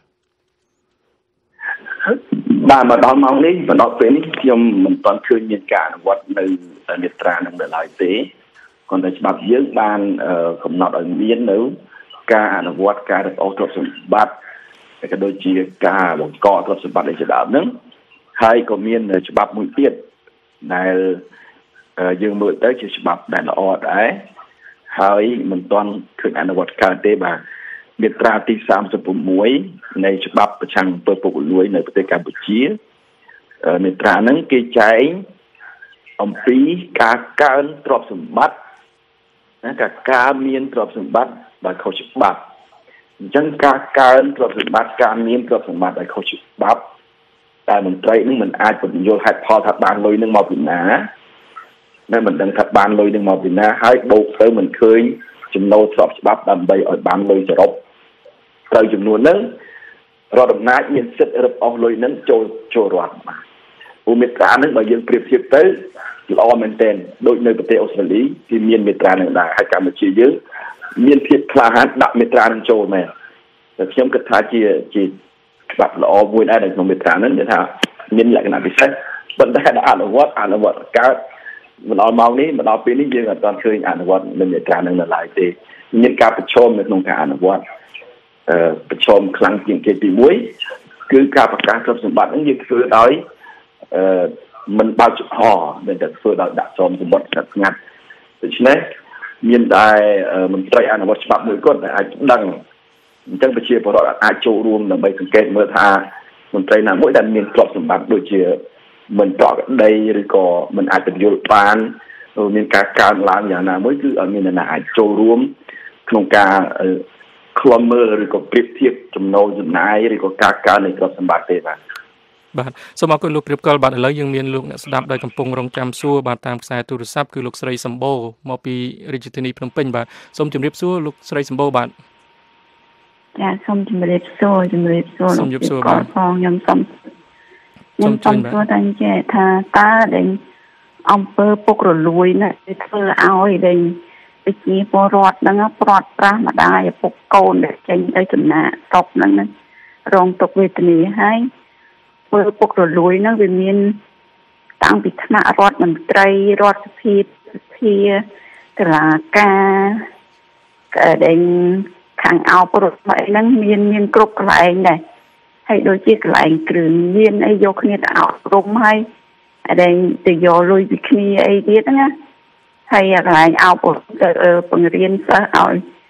បាទមកដល់ម៉ោងនេះមកដល់ពេលនេះខ្ញុំមិនទាន់ឃើញមានការអនុវត្តនៅមាត្រានឹងឡើយទេគ្រាន់តែច្បាប់យើងបានកំណត់ឲ្យមាននៅការអនុវត្តការរឹបអូសទ្រព្យសម្បត្តិហើយក៏ដូចជាការបង្កទ្រព្យសម្បត្តិជាដើមហ្នឹងហើយក៏មានច្បាប់មួយទៀតដែលយើងមើលទៅជាច្បាប់ដែលល្អដែរហើយមិនទាន់ឃើញអនុវត្តកើតទេបាទមាត្រាទីសាមសិប៦នៃច្បាប់ប្រឆាំងអំពើពុករលួយនៅប្រទេសកម្ពុជាមាត្រាហ្នឹងគេចែងអំពីការកើនទ្រព្យសម្បត្តិណាការការមានទ្រព្យសម្បត្តិដោយខុសច្បាប់អញ្ចឹងការកើនទ្រព្យសម្បត្តិការមានទ្រព្យសម្បត្តិដោយខុសច្បាប់តែមន្ត្រីនឹងមិនអាចពន្យល់ហេតុផលថាបានលុយនឹងមកពីណានៅមិនដឹងថាបានលុយនឹងមកពីណាហើយបូកទៅមិនឃើញចំណូលស្របច្បាប់ដើម្បីឲ្យបានលុយសរុបត្រូវចំនួនហ្នឹងរដ្ឋអំណាចមានសិទ្ធិរឹបអូសលុយហ្នឹងចូលចូលរដ្ឋបាទព្រោះមាត្រាហ្នឹងបើយើងប្រៀបធៀបទៅល្អមែនទែនដូចនៅប្រទេសអូស្ត្រាលីគេមានមាត្រាហ្នឹងដែរហើយកម្ពុជាយើងមានភាពក្លាហានដាក់មាត្រាហ្នឹងចូលមែនតែខ្ញុំគិតថាជាជាច្បាប់ល្អមួយដែរនៅក្នុងមាត្រាហ្នឹងគេថាមានលក្ខណៈពិសេសប៉ុន្តែដល់អនុវត្តអនុវត្តកើតមកដល់ម៉ោងនេះមកដល់ពេលនេះយើងអត់ទាន់ឃើញអនុវត្តនៅមាត្រាហ្នឹងនៅឡើយទេមានការប្រឈមនៅក្នុងការអនុវត្តអឺប្រឈមខ្លាំងជាងគេទីមួយគឺការប្រកាសទ្រព្យសម្បត្តិហ្នឹងយើងធ្វើដោយអឺមិនបើកចំហតែតែធ្វើដោយដាក់ចំសម្បត្តិស្ងាត់ដូច្នេះមានតែមន្ត្រីអនុវត្តច្បាប់មួយគាត់ដែលអាចដឹងអញ្ចឹងប្រជាពលរដ្ឋអាចចូលរួមដើម្បីសង្កេតមើលថាមន្ត្រីណាមួយដែលមានទ្រព្យសម្បត្តិដូចជាមិនប្រក្រតីឬក៏មិនអាចបញ្យល់បានមានការកើនឡើងយ៉ាងណាមួយគឺអត់មានអ្នកណាអាចចូលរួមក្នុងការឃ្លាំមើលឬក៏ប្រៀបធៀបចំណូលចំណាយឬក៏ការកើននៃទ្រព្យសម្បត្តិទេបាទបាទសូមអរគុណលោកព្រៀបកលបាទឥឡូវយើងមានលោកអ្នកស្ដាប់ដែលកំពុងរងចាំសួរបាទតាមខ្សែទូរស័ព្ទគឺលោកស្រីសម្បូរមកពីរាជធានីភ្នំពេញបាទសូមជម្រាបសួរលោកស្រីសម្បូរបាទចាសូមជម្រាបសួរជម្រាបសួរសូមជម្រាបសួរបាទផងខ្ញុំសូមខ្ញុំសូមសួរថាចេះថាតើដែលអំពើពុករលួយណាគេធ្វើឲ្យដែលប្រជាពលរដ្ឋហ្នឹងប្រត់ប្រាស់ម្ដាយឪពុកកូនដែលចេញទៅចំណាក់ស្រុកហ្នឹងរងទុក្ខវេទនាហើយពលពុករលួយហ្នឹងវាមានតាំងពីថ្នាក់រដ្ឋមន្ត្រីរដ្ឋសភាសភាតុលាការដែលខាងអោបរដ្ឋអីហ្នឹងមានមានគ្រប់កន្លែងដែរហើយដូចជាកន្លែងគ្រឿងមានអីយកគ្នាទៅអប់រំហើយដែលទៅយកលុយពីគ្នាអីទៀតណាហើយកន្លែងអប់រំទៅបង្រៀនសិស្សឲ្យ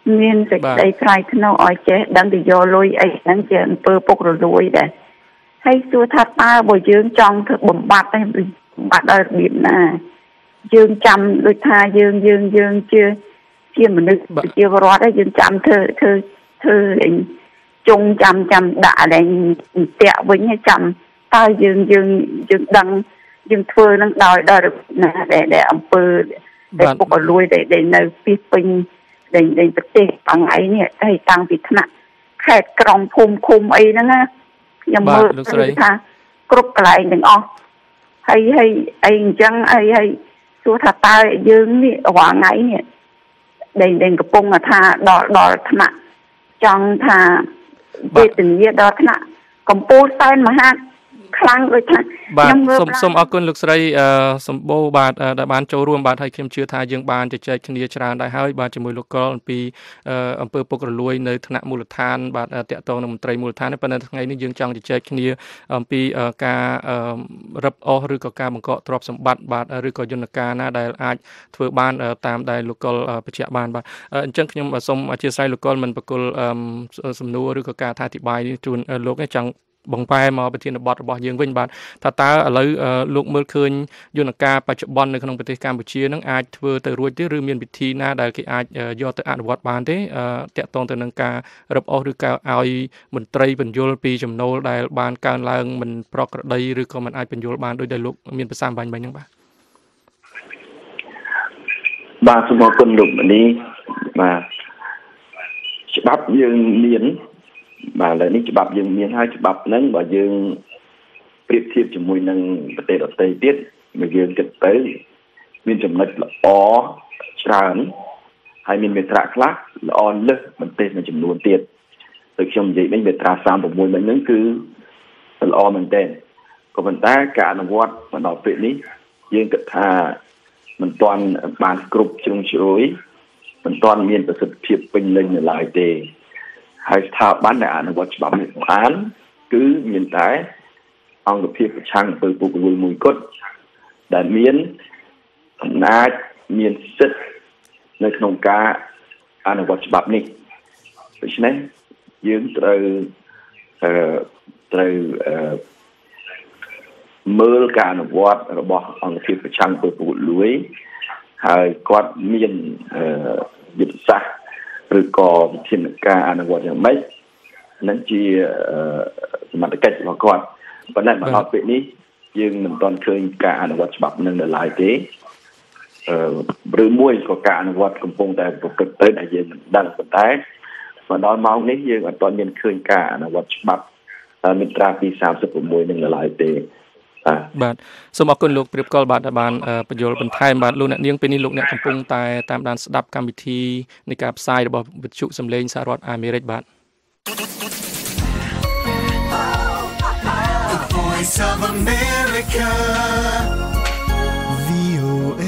មានសេចក្តីថ្លៃថ្នូរឲ្យចេះដឹងទៅយកលុយអីហ្នឹងជាអំពើពុករលួយដែរហើយសួរថាតើបើយើងចង់ធ្វើបំបត្តិហើយបំបត្តិដល់របៀបណាយើងចាំដូចថាយើងយើងយើងជាជាមនុស្សជាពលរដ្ឋហើយយើងចាំធ្វើធ្វើធ្វើជងចាំចាំដាក់តែតាក់វិញហើយចាំតើយើងយើងយើងដឹងយើងធ្វើនឹងដោយដល់ណាដែលអំពើដែលពុករលួយដែលនៅពីពេញដែលដែលប្រទេសថ្ងៃនេះហើយតាំងពីថ្នាក់ខេត្តក្រុងភូមិឃុំអីហ្នឹងណាខ្ញុំមើលថាគ្រប់កន្លែងទាំងអស់ហើយហើយអីអញ្ចឹងអីហើយសួរថាតើយើងនេះរាល់ថ្ងៃនេះដែលដែលកំពុងថាដល់ដល់ថ្នាក់ចង់ថាវេទនាដល់ថ្នាក់កម្ពុជាសែនមហាខ្លាំងដូចថាខ្ញុំសូមសូមអរគុណលោកស្រីសម្បូរបាទដែលបានចូលរួមបាទហើយខ្ញុំជឿថាយើងបានជជែកគ្នាច្រើនដែរហើយបាទជាមួយលោកកុលអំពីអំពើពុករលួយនៅថ្នាក់មូលដ្ឋានបាទតាក់ទងនឹងមន្ត្រីមូលដ្ឋានប៉ុន្តែថ្ងៃនេះយើងចង់ជជែកគ្នាអំពីការរឹបអូសឬក៏ការបង្កកទ្រព្យសម្បត្តិបាទឬក៏យន្តការណាដែលអាចធ្វើបានតាមដែលលោកកុលបញ្ជាក់បានបាទអញ្ចឹងខ្ញុំសូមអធិស្ឋានលោកកុលមិនបកគលសំណួរឬក៏ការអធិប្បាយនេះជូនលោកឯងចង់បង្បែមកប្រធានបទរបស់យើងវិញបាទថាតើឥឡូវលោកមើលឃើញយន្តការបច្ចុប្បន្ននៅក្នុងប្រទេសកម្ពុជានឹងអាចធ្វើទៅរួចទេឬមានវិធីណាដែលគេអាចយកទៅអនុវត្តបានទេតាក់ទងទៅនឹងការរឹបអូសឬក៏ឲ្យមន្ត្រីបញ្យលពីចំណូលដែលបានកើនឡើងមិនប្រក្រតីឬក៏មិនអាចបញ្យលបានដោយដែលលោកមានប្រសាសន៍បាញ់មិញហ្នឹងបាទបាទសូមអរគុណលោកមនីបាទច្បាប់យើងមានបាទឥឡូវនេះច្បាប់យើងមានហើយច្បាប់ហ្នឹងបើយើងប្រៀបធៀបជាមួយនឹងប្រទេសដទៃទៀតមកយើងគិតទៅមានចំណុចល្អច្រើនហើយមានមេត្រាខ្លះល្អលើសបន្តិចមួយចំនួនទៀតដូចខ្ញុំនិយាយវិញមេត្រាសាម៦មិញហ្នឹងគឺល្អមែនទែនក៏ប៉ុន្តែការអនុវត្តមកដល់ពេលនេះយើងគិតថាមិនទាន់បានគ្រប់ជ្រុងជ្រោយមិនទាន់មានប្រសិទ្ធភាពពេញលេញនៅឡើយទេហើយស្ថាប័នដែលអនុវត្តច្បាប់នេះបានគឺមានតែអង្គភាពប្រឆាំងអំពើពុករលួយមួយគត់ដែលមានអំណាចមានសិទ្ធិនៅក្នុងការអនុវត្តច្បាប់នេះដូច្នេះយើងត្រូវអឺត្រូវអឺមើលការអនុវត្តរបស់អង្គភាពប្រឆាំងអំពើពុករលួយហើយគាត់មានអឺយុទ្ធសាស្ត្រឬក៏វិធានការអនុវត្តយ៉ាងម៉េចនឹងជាសមត្ថកិច្ចរបស់គាត់ប៉ុន្តែមកដល់ពេលនេះយើងមិនទាន់ឃើញការអនុវត្តច្បាប់នឹងនៅឡើយទេអឺឬមួយក៏ការអនុវត្តកំពុងតែប្រព្រឹត្តទៅដែលយើងមិនដឹងប៉ុន្តែមកដល់ម៉ោងនេះយើងអត់ទាន់មានឃើញការអនុវត្តច្បាប់មាត្រាទីសាមសិប៦នឹងនៅឡើយទេបាទសូមអរគុណលោកព្រៀបកុលបាទដែលបានបញ្យល់បន្ថែមបាទលោកអ្នកនាងពេលនេះលោកអ្នកកំពុងតែតាមដានស្ដាប់កម្មវិធីនៃការផ្សាយរបស់វិទ្យុសំឡេងសហរដ្ឋអាមេរិកបាទ The Voice of America វី អូ เอ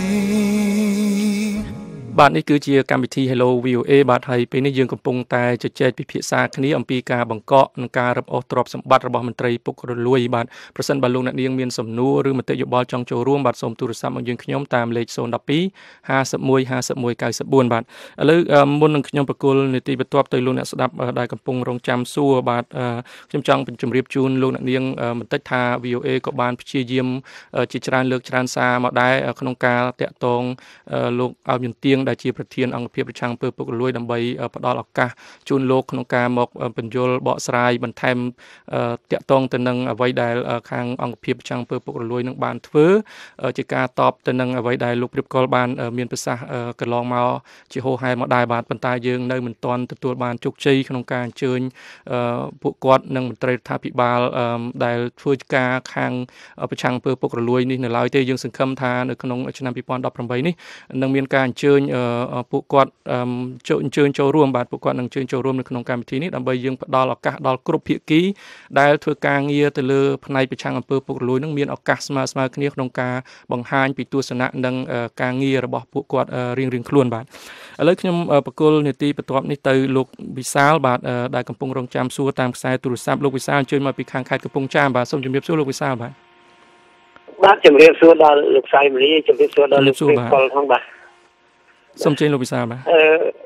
បាទនេះគឺជាកម្មវិធី Hello វី អូ เอ បាទហើយពេលនេះយើងកំពុងតែជជែកពិភាក្សាគ្នាអំពីការបង្កកនិងការរឹបអូសទ្រព្យសម្បត្តិរបស់មន្ត្រីពុករលួយបាទប្រសិនបើលោកអ្នកនាងមានសំណួរឬមតិយោបល់ចង់ចូលរួមបាទសូមទូរស័ព្ទមកយើងខ្ញុំតាមលេខศูนย์ หนึ่ง สอง ห้า หนึ่ง ห้า หนึ่ง เก้า เก้า สี่បាទឥឡូវមុននឹងខ្ញុំប្រកល់នីតិបន្ទាប់ទៅលោកអ្នកស្ដាប់ដែលកំពុងរងចាំសួរបាទខ្ញុំចង់ជម្រាបជូនលោកអ្នកនាងបន្តិចថា វី អូ เอ ក៏បានព្យាយាមជាច្រើនលើកច្រើនសារមកដែរក្នុងការតាក់ទងលោកអោបយន្តៀងដែលជាប្រធានអង្គភាពប្រឆាំងអំពើពុករលួយដើម្បីផ្ដល់ឱកាសជូនលោកក្នុងការមកបញ្យល់បកស្រាយបន្ថែមតាក់ទងទៅនឹងអ្វីដែលខាងអង្គភាពប្រឆាំងអំពើពុករលួយនឹងបានធ្វើជាការតបទៅនឹងអ្វីដែលលោកព្រៀបកុលបានមានប្រសាសន៍កន្លងមកជាហូរហែមកដែរបាទប៉ុន្តែយើងនៅមិនទាន់ទទួលបានជោគជ័យក្នុងការអញ្ជើញពួកគាត់និងមន្ត្រីរដ្ឋាភិបាលដែលធ្វើការខាងប្រឆាំងអំពើពុករលួយនេះនៅឡើយទេយើងសង្ឃឹមថានៅក្នុងឆ្នាំពីរពាន់ដប់ប្រាំបីនេះនឹងមានការអញ្ជើញពួកគាត់ចូលអញ្ជើញចូលរួមបាទពួកគាត់នឹងអញ្ជើញចូលរួមនៅក្នុងកម្មវិធីនេះដើម្បីយើងផ្ដល់ឱកាសដល់គ្រប់ភាគីដែលធ្វើការងារទៅលើផ្នែកប្រឆាំងអំពើពុករលួយនឹងមានឱកាសស្មើស្មើគ្នាក្នុងការបង្ហាញពីទស្សនៈនិងការងាររបស់ពួកគាត់រៀងៗខ្លួនបាទឥឡូវខ្ញុំបកគលនីតិបន្ទាប់នេះទៅលោកវិសាលបាទដែលកំពុងរងចាំសួរតាមខ្សែទូរស័ព្ទលោកវិសាលអញ្ជើញមកពីខាងខេត្តកំពង់ចាមបាទសូមជម្រាបសួរលោកវិសាលបាទបាទជម្រាបសួរដល់លោកសៃមលីជម្រាបសួរដល់លោកព្រៀបកុលផងបាទសូមជម្រាបលោកវិសាលបាទអឺ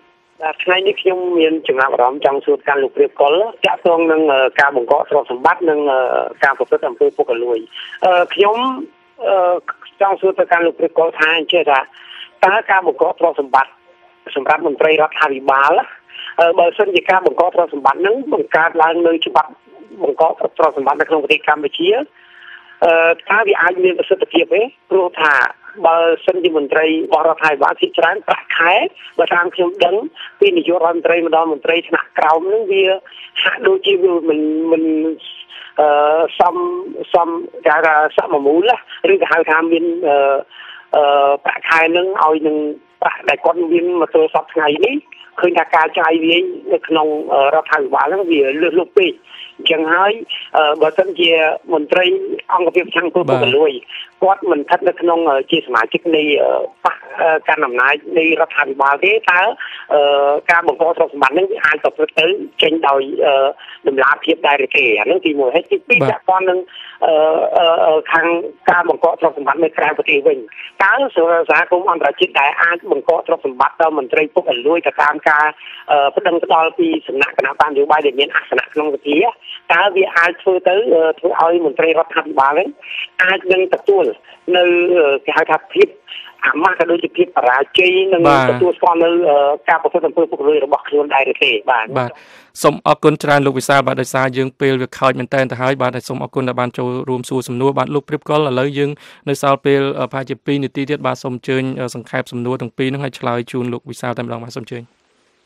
ថ្ងៃនេះខ្ញុំមានចំណាប់អារម្មណ៍ចង់សួរកាន់លោកព្រាបកុលតាក់ទងនឹងការបង្កកទ្រព្យសម្បត្តិនិងការប្រព្រឹត្តអំពើពុករលួយខ្ញុំចង់សួរទៅកាន់លោកព្រាបកុលថាអញ្ចឹងថាតើការបង្កកទ្រព្យសម្បត្តិសម្រាប់មន្ត្រីរដ្ឋាភិបាលបើសិនជាការបង្កកទ្រព្យសម្បត្តិនឹងបង្កើតឡើងនៅច្បាប់បង្កកទ្រព្យសម្បត្តិនៅក្នុងប្រទេសកម្ពុជាអឺថាវាអាចមានប្រសិទ្ធភាពទេព្រោះថាបើសិនជាមន្ត្រីបរដ្ឋាភិបាលជាច្រើនប្រាក់ខែបើតាមខ្ញុំដឹងពីនាយករដ្ឋមន្ត្រីម្ដងមន្ត្រីថ្នាក់ក្រោមនឹងវាហាក់ដូចជាវាមិនមិនអឺសំសំគេថាសមមូលឬក៏ហៅថាមានអឺអឺប្រាក់ខែនឹងឲ្យនឹងប្រាក់ដែលគាត់មានមកទល់សប្តាហ៍ថ្ងៃនេះឃើញថាការចាយវាយនៅក្នុងរដ្ឋាភិបាលហ្នឹងវាលើសលប់ពេកអញ្ចឹងហើយបើសិនជាមន្ត្រីអង្គភាពប្រឆាំងពុករលួយគាត់មិនស្ថិតនៅក្នុងជាសមាជិកនៃបកកាន់អំណាចនៃរដ្ឋាភិបាលទេតើការបង្កទ្រព្យសម្បត្តិហ្នឹងវាអាចប្រព្រឹត្តទៅចេញដោយដំណាភាពដែរឬទេអានឹងទីមួយហើយទីពីរពាក់ព័ន្ធនឹងខាងការបង្កទ្រព្យសម្បត្តិនៅក្រៅប្រទេសវិញតើសហគមន៍អន្តរជាតិដែលអាចបង្កទ្រព្យសម្បត្តិដល់មន្ត្រីពុករលួយទៅតាមការប្តឹងផ្ដាល់ពីសំណាក់គណៈបញ្ញយោបាយដែលមានអាសនៈក្នុងសភាតើវាអាចធ្វើទៅធ្វើឲ្យមន្ត្រីរដ្ឋាភិបាលហ្នឹងអាចនឹងទទួលនៅគេហៅថាភាពអាម៉ាស់ក៏ដូចជាភាពបរាជ័យនឹងទទួលស្គាល់នៅការប្រព្រឹត្តអំពើពុករលួយរបស់ខ្លួនដែរទេបាទបាទសូមអរគុណច្រើនលោកវិសាលបាទដោយសារយើងពេលវាខូចមែនតើទៅហើយបាទសូមអរគុណដែលបានចូលរួមសួរសំណួរបាទលោកព្រាបកុលឥឡូវយើងនៅសល់ពេលប្រហែលជាពីរនាទីទៀតបាទសូមអញ្ជើញសង្ខេបសំណួរទាំងពីរហ្នឹងឲ្យឆ្លើយជូនលោកវិសាលតែម្ដងបាទសូមអញ្ជើញ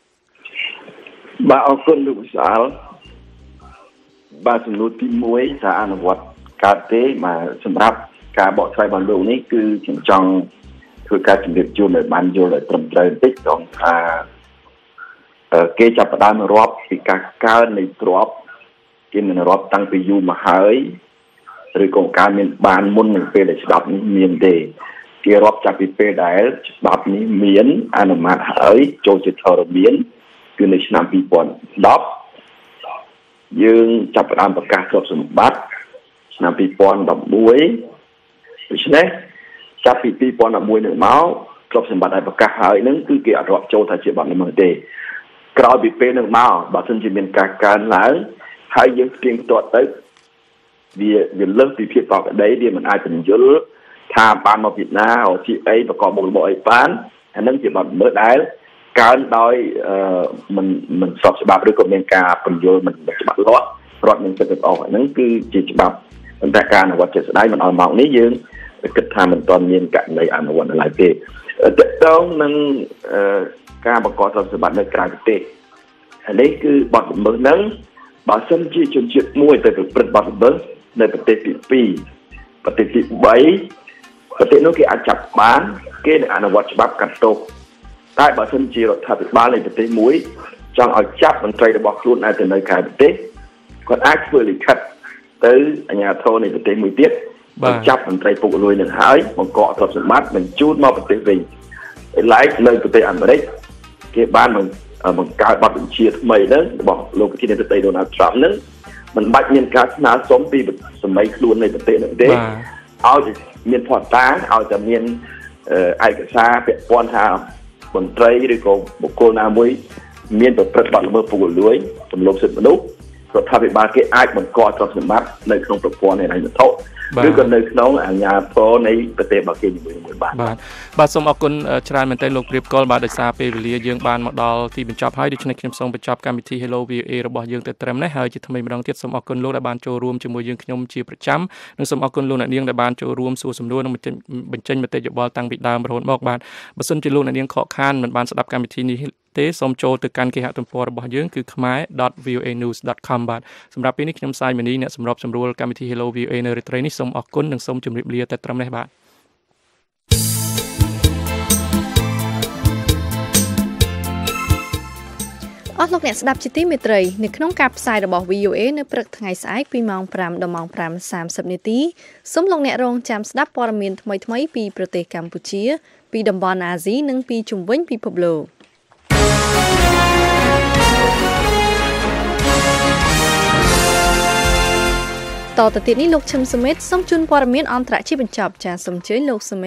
បាទអរគុណលោកវិសាលបាទសំណួរទីមួយថាអនុវត្តកើតទេបាទសម្រាប់ការបកស្រាយរបស់លោកនេះគឺខ្ញុំចង់ធ្វើការជម្រាបជូនឲ្យបានយល់ឲ្យត្រឹមត្រូវបន្តិចត្រង់ថាគេចាប់ផ្ដើមរាប់ពីការកើននៃទ្រព្យគេមិនរាប់តាំងពីយូរមកហើយឬក៏ការមានបានមុននឹងពេលដែលច្បាប់នេះមានទេគេរាប់ចាប់ពីពេលដែលច្បាប់នេះមានអនុម័តហើយចូលជាធរមានគឺនៅឆ្នាំពីរពាន់ដប់យើងចាប់ផ្ដើមប្រកាសទ្រព្យសម្បត្តិឆ្នាំពីរពាន់ដប់មួយដូច្នេះចាប់ពីពីរពាន់ដប់មួយនឹងមកទ្រព្យសម្បត្តិដែលប្រកាសហើយនឹងគឺគេអត់រាប់ចូលថាជាបទល្មើសទេក្រោយពីពេលនឹងមកបើសិនជាមានការកើនឡើងហើយយើងផ្ទៀងផ្ទាត់ទៅវាវាលើសពីភាពប្រក្រតីវាមិនអាចបញ្យល់ថាបានមកពីណាឬជាអីប្រកបមុខរបរអីបានអានឹងជាបទល្មើសដែលកើនដោយមិនមិនស្របច្បាប់ឬក៏មានការបញ្យល់មិនច្បាស់លាស់រដ្ឋនឹងទឹកអស់ហ្នឹងគឺជាច្បាប់ប៉ុន្តែការអនុវត្តជាក់ស្ដែងមិនឲ្យមកនេះយើងគិតថាមិនទាន់មានករណីអនុវត្តឡើយទេតកតងនឹងការបង្កទ្រព្យសម្បត្តិនៅក្រៅប្រទេសហើយនេះគឺបទល្មើសហ្នឹងបើសិនជាជនជាតិមួយទៅប្រព្រឹត្តបទល្មើសនៅប្រទេសទីពីរប្រទេសទីបីប្រទេសនោះគេអាចចាប់បានគេនឹងអនុវត្តច្បាប់កាត់ទោសតែបើសិនជារដ្ឋាភិបាលនៃប្រទេសមួយចង់ឲ្យចាប់មន្ត្រីរបស់ខ្លួនឲ្យទៅនៅក្រៅប្រទេសគាត់អាចធ្វើលិខិតទៅអាជ្ញាធរនៃប្រទេសមួយទៀតបញ្ចាប់មន្ត្រីពុករលួយនឹងហើយបង្កកទ្រព្យសម្បត្តិបញ្ជូនមកប្រទេសវិញឯឡែកនៅប្រទេសអាមេរិកគេបានបង្កើតបទបញ្ជាថ្មីហ្នឹងរបស់លោកប្រធានាធិបតី Donald Trump ហ្នឹងមិនបាច់មានការស្នើសុំពីសម័យខ្លួននៃប្រទេសនោះទេឲ្យមានផតតាងឲ្យតែមានឯកសារពាក់ព័ន្ធថាមន្ត្រីឬក៏បុគ្គលណាមួយមានប្រព្រឹត្តបទល្មើសពុករលួយទម្លាប់សិទ្ធិមនុស្សរដ្ឋាភិបាលគេអាចបង្កទ្រព្យសម្បត្តិនៅក្នុងប្រព័ន្ធហិរញ្ញវត្ថុឬក៏នៅក្នុងអាជ្ញាធរនៃប្រទេសរបស់គេជាមួយមួយបាទបាទបាទសូមអរគុណច្រើនមែនទែនលោកព្រាបកុលបាទដោយសារពេលវេលាយើងបានមកដល់ទីបញ្ចប់ហើយដូច្នេះខ្ញុំសូមបញ្ចប់កម្មវិធី Hello វី អូ អេ របស់យើងទៅត្រឹមនេះហើយជាថ្មីម្ដងទៀតសូមអរគុណលោកដែលបានចូលរួមជាមួយយើងខ្ញុំជាប្រចាំនិងសូមអរគុណលោកអ្នកនាងដែលបានចូលរួមសួរសំណួរនិងបញ្ចេញមតិយោបល់តាំងពីដើមរហូតមកបាទបើសិនជាលោកអ្នកនាងខកខានមិនបានស្ដាប់កម្មវិធីនេះទេសូមចូលទៅកាន់គេហទំព័ររបស់យើងគឺ khmer dot v o a news dot com បាទសម្រាប់ពេលនេះខ្ញុំសាយមនីអ្នកសម្របសម្រួលកម្មវិធី Hello វី អូ អេ នៅរាត្រីនេះសូមអរគុណនិងសូមជម្រាបលាតែត្រឹមនេះបាទអស់លោកអ្នកស្ដាប់ជាទីមេត្រីនៅក្នុងការផ្សាយរបស់ វី អូ អេ នៅព្រឹកថ្ងៃស្អែកពីម៉ោងប្រាំដល់ម៉ោងប្រាំសាមសិបនាទីសូមលោកអ្នករងចាំស្ដាប់ព័ត៌មានថ្មីៗពីប្រទេសកម្ពុជាពីតំបន់អាស៊ីនិងពីជុំវិញពិភពលោកតទៅទៀតនេះលោកឈឹមសមេតសូមជូនព័ត៌មានអន្តរជាតិបញ្ចប់ចាសសូមអញ្ជើញលោកសមេត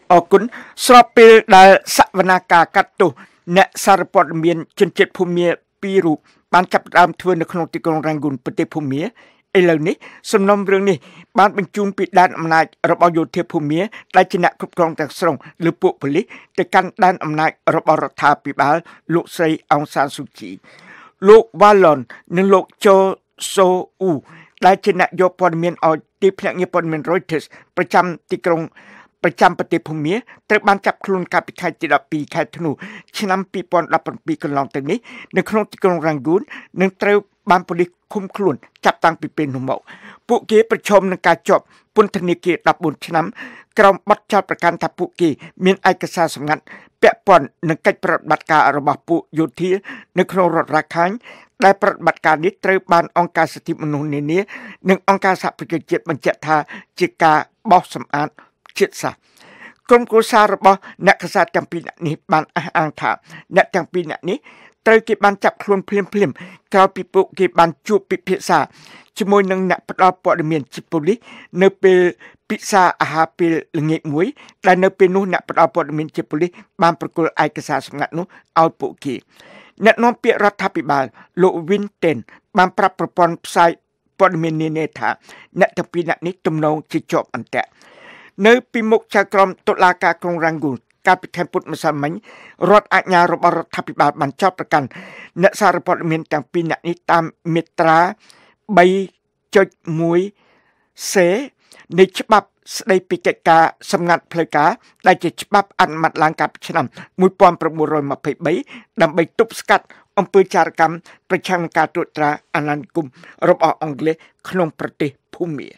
អរគុណស្របពេលដែលសវនាការកាត់ទោសអ្នកសារព័ត៌មានជនជាតិភូមាពីររូបបានចាប់ផ្ដើមធ្វើនៅក្នុងទីក្រុងរ៉ាងហ្គូនប្រទេសភូមាឥឡូវនេះសំណុំរឿងនេះបានបញ្ជូនពីដែនអំណាចរបស់យោធាភូមាដែលជាអ្នកគ្រប់គ្រងទាំងស្រុងលើពួកប៉ូលីសទៅកាន់ដែនអំណាចរបស់រដ្ឋាភិបាលលោកស្រីអង្សានស៊ូជីលោកវ៉ាឡុននិងលោកជូសូអ៊ូដែលជាអ្នកយកព័ត៌មានឲ្យទីភ្នាក់ងារព័ត៌មាន Reuters ប្រចាំទីក្រុងប្រចាំប្រទេសភូមាត្រូវបានចាប់ខ្លួនកាលពីខែទីដប់ពីរខែធ្នូឆ្នាំពីរពាន់ដប់ប្រាំពីរកន្លងទៅនេះនៅក្នុងទីក្រុងរ៉ាងហ្គូននិងត្រូវបានប៉ូលីសឃុំខ្លួនចាប់តាំងពីពេលនោះមកពួកគេប្រឈមនឹងការជាប់ពន្ធនាគារដប់បួនឆ្នាំក្រោមបទចោទប្រកាន់ថាពួកគេមានឯកសារសម្ងាត់ពាក់ព័ន្ធនឹងកិច្ចប្រតិបត្តិការរបស់ពួកយោធានៅក្នុងរដ្ឋរាខាញ់ដែលប្រតិបត្តិការនេះត្រូវបានអង្គការសិទ្ធិមនុស្សនានានិងអង្គការសហប្រជាជាតិបញ្ជាក់ថាជាការបោសសម្អាតជាតិសាសន៍ក្រុមគ្រួសាររបស់អ្នកកษัតទាំងពីរនេះបានអះអាងថាអ្នកទាំងពីរនេះត្រូវគេបានចាប់ខ្លួនភ្លាមភ្លាមក្រោយពីពួកគេបានជួបពិភាក្សាជាមួយនឹងអ្នកផ្ដល់ព័ត៌មានជាប៉ូលីសនៅពេលពិសាអាហារពេលល្ងាចមួយដែលនៅពេលនោះអ្នកផ្ដល់ព័ត៌មានជាប៉ូលីសបានប្រគល់ឯកសារសម្ងាត់នោះឲ្យពួកគេអ្នកនាំពាក្យរដ្ឋាភិបាលលោក Winten បានប្រាប់ប្រព័ន្ធផ្សាយព័ត៌មាននានាថាអ្នកទាំងពីរនេះទំនងជាជាប់អន្ទាក់នៅពីមុខចៅក្រមតុលាការក្រុងរ៉ាងហ្គូនកាលពីខែពុធម្សិលមិញរដ្ឋអាជ្ញារបស់រដ្ឋាភិបាលបានចោទប្រកាន់អ្នកសារព័ត៌មានទាំងពីរនេះតាមមាត្រា បីចុចមួយ សេ នៃច្បាប់ស្តីពីកិច្ចការសម្ងាត់ផ្លូវការដែលជាច្បាប់អនុម័តឡើងកាលពីឆ្នាំមួយពាន់ប្រមូលរយម្ភៃបីដើម្បីទប់ស្កាត់អំពើចារកម្មប្រឆាំងនឹងការត្រួតត្រាអាណានិគមរបស់អង់គ្លេសក្នុងប្រទេសភូមា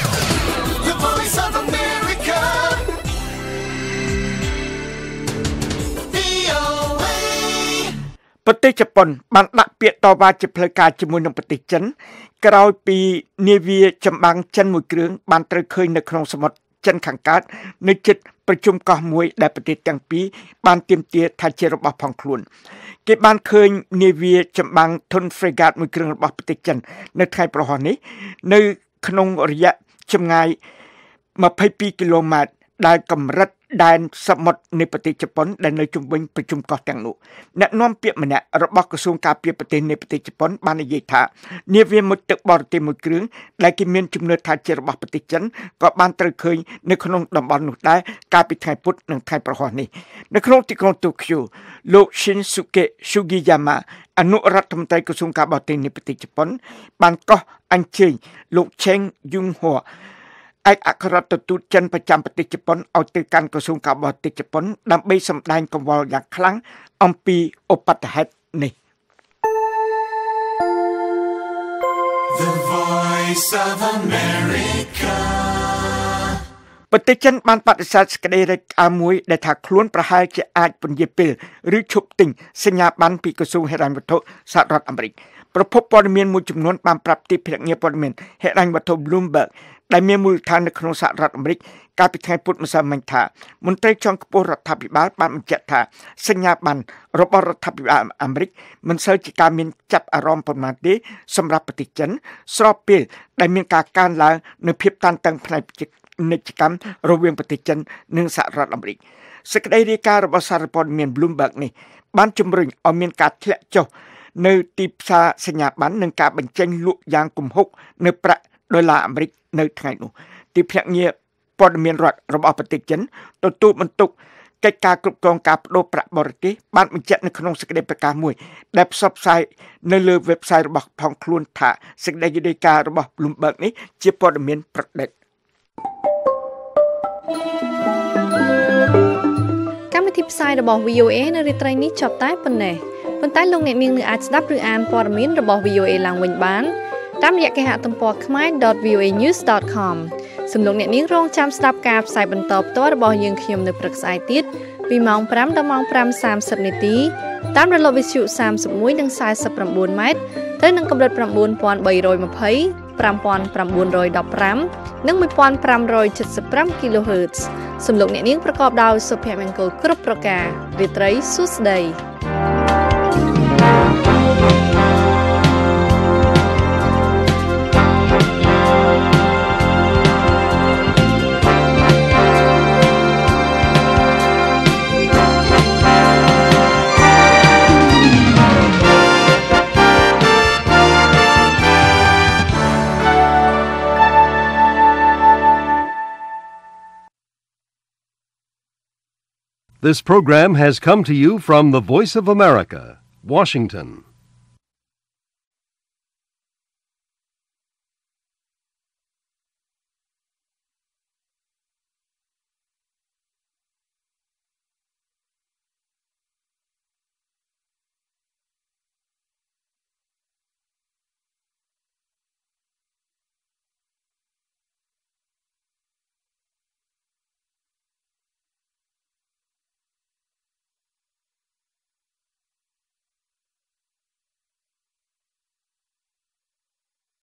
ប្រទេសជប៉ុនបានដាក់ពាក្យតវ៉ាជាផ្លូវការជាមួយនឹងប្រទេសចិនក្រោយពីនាវាចម្បាំងចិនមួយគ្រឿងបានត្រូវឃើញនៅក្នុងសមុទ្រចិនខាងកើតនៅជិតប្រជុំកោះមួយដែលប្រទេសទាំងពីរបានទាមទារថាជារបស់ផងខ្លួនគេបានឃើញនាវាចម្បាំងធុន Frigate មួយគ្រឿងរបស់ប្រទេសចិននៅថ្ងៃប្រហោះនេះនៅក្នុងរយៈចម្ងាយម្ភៃពីរគីឡូម៉ែត្រដែលកម្រិតដែនសមុទ្រនៃប្រទេសជប៉ុនដែលនៅជុំវិញប្រជុំកោះទាំងនោះអ្នកនាំពាក្យម្នាក់របស់ក្រសួងការពារប្រទេសនៃប្រទេសជប៉ុនបាននិយាយថានាវាមុជទឹកបរទេសមួយគ្រឿងដែលគេមានជំនឿថាជារបស់ប្រទេសចិនក៏បានត្រូវឃើញនៅក្នុងតំបន់នោះដែរកាលពីថ្ងៃពុធនិងថ្ងៃប្រហោះនេះនៅក្នុងទីក្រុងតូក្យូលោក Shinsuke Sugiyama អនុរដ្ឋមន្ត្រីក្រសួងការបរទេសនៃប្រទេសជប៉ុនបានកោះអញ្ជើញលោក Cheng Yung-hoឯកអគ្គរដ្ឋទូតចិនប្រចាំប្រទេសជប៉ុនឲ្យទៅកាន់ក្រសួងការបរទេសជប៉ុនដើម្បីសម្ដែងកង្វល់យ៉ាងខ្លាំងអំពីឧបទ្ទហេតុនេះ The Voice of America ប្រទេសចិនបានបដិសេធសេចក្តីរាយការណ៍មួយដែលថាខ្លួនប្រហែលជាអាចពន្យាពេលឬឈប់ទិញសញ្ញាបត្រពីក្រសួងហិរញ្ញវត្ថុសហរដ្ឋអាមេរិកប្រភពព័ត៌មានមួយចំនួនបានប្រាប់ទីភ្នាក់ងារព័ត៌មានហិរញ្ញវត្ថុ Bloombergដែលមានមូលដ្ឋាននៅក្នុងសហរដ្ឋអាមេរិកកាលពីថ្ងៃពុធម្សិលមិញថាមន្ត្រីជាន់ខ្ពស់រដ្ឋាភិបាលបានបញ្ជាក់ថាសញ្ញាបត្ររបស់រដ្ឋាភិបាលអាមេរិកមិនសូវជាការមានចាប់អារម្មណ៍ប៉ុន្មានទេសម្រាប់ប្រទេសចិនស្របពេលដែលមានការកើនឡើងនៅភាពតានតឹងផ្នែកពាណិជ្ជកម្មរវាងប្រទេសចិននិងសហរដ្ឋអាមេរិកសេចក្តីរាយការណ៍របស់សារព័ត៌មាន Bloomberg នេះបានជំរុញឲ្យមានការធ្លាក់ចុះនៅទីផ្សារសញ្ញាបត្រនិងការបញ្ចេញលក់យ៉ាងគំហុកនៅប្រាក់ដុល្លារអាមេរិកនៅថ្ងៃនោះទីភ្នាក់ងារព័ត៌មានរដ្ឋរបស់ប្រទេសចិនទទួលបន្ទុកកិច្ចការគ្រប់គ្រងការបដូរប្រាក់បរទេសបានបញ្ជាក់នៅក្នុងសេចក្តីប្រកាសមួយដែលផ្សព្វផ្សាយនៅលើ website របស់ផងខ្លួនថាសេចក្តីរាយការណ៍របស់ Bloomberg នេះជាព័ត៌មានប្រឌិតកម្មវិធីផ្សាយរបស់ វី អូ អេ នៅរាត្រីនេះចប់តែប៉ុណ្ណេះប៉ុន្តែលោកអ្នកនាងនៅអាចស្ដាប់ឬអានព័ត៌មានរបស់ វី អូ អេ ឡើងវិញបានតាមរយៈគេហទំព័រ khmer dot v o a news dot com សូមលោកអ្នកនាងរងចាំស្ដាប់ការផ្សាយបន្តផ្ទាល់របស់យើងខ្ញុំនៅព្រឹកស្អែកទៀតពីម៉ោងប្រាំដល់ម៉ោងប្រាំសាមសិបនាទីតាមរលកវិទ្យុសាមសិបមួយនិងសាយសិបប្រាំបួនម៉ែត្រទៅនឹងកម្រិត៩,៣២០ ៥,៩១៥ និង ១,៥៧៥ kHz សូមលោកអ្នកនាងប្រកបដោយសុភមង្គលគ្រប់ប្រការរាត្រីសួស្តី This program has come to you from the Voice of America, Washington.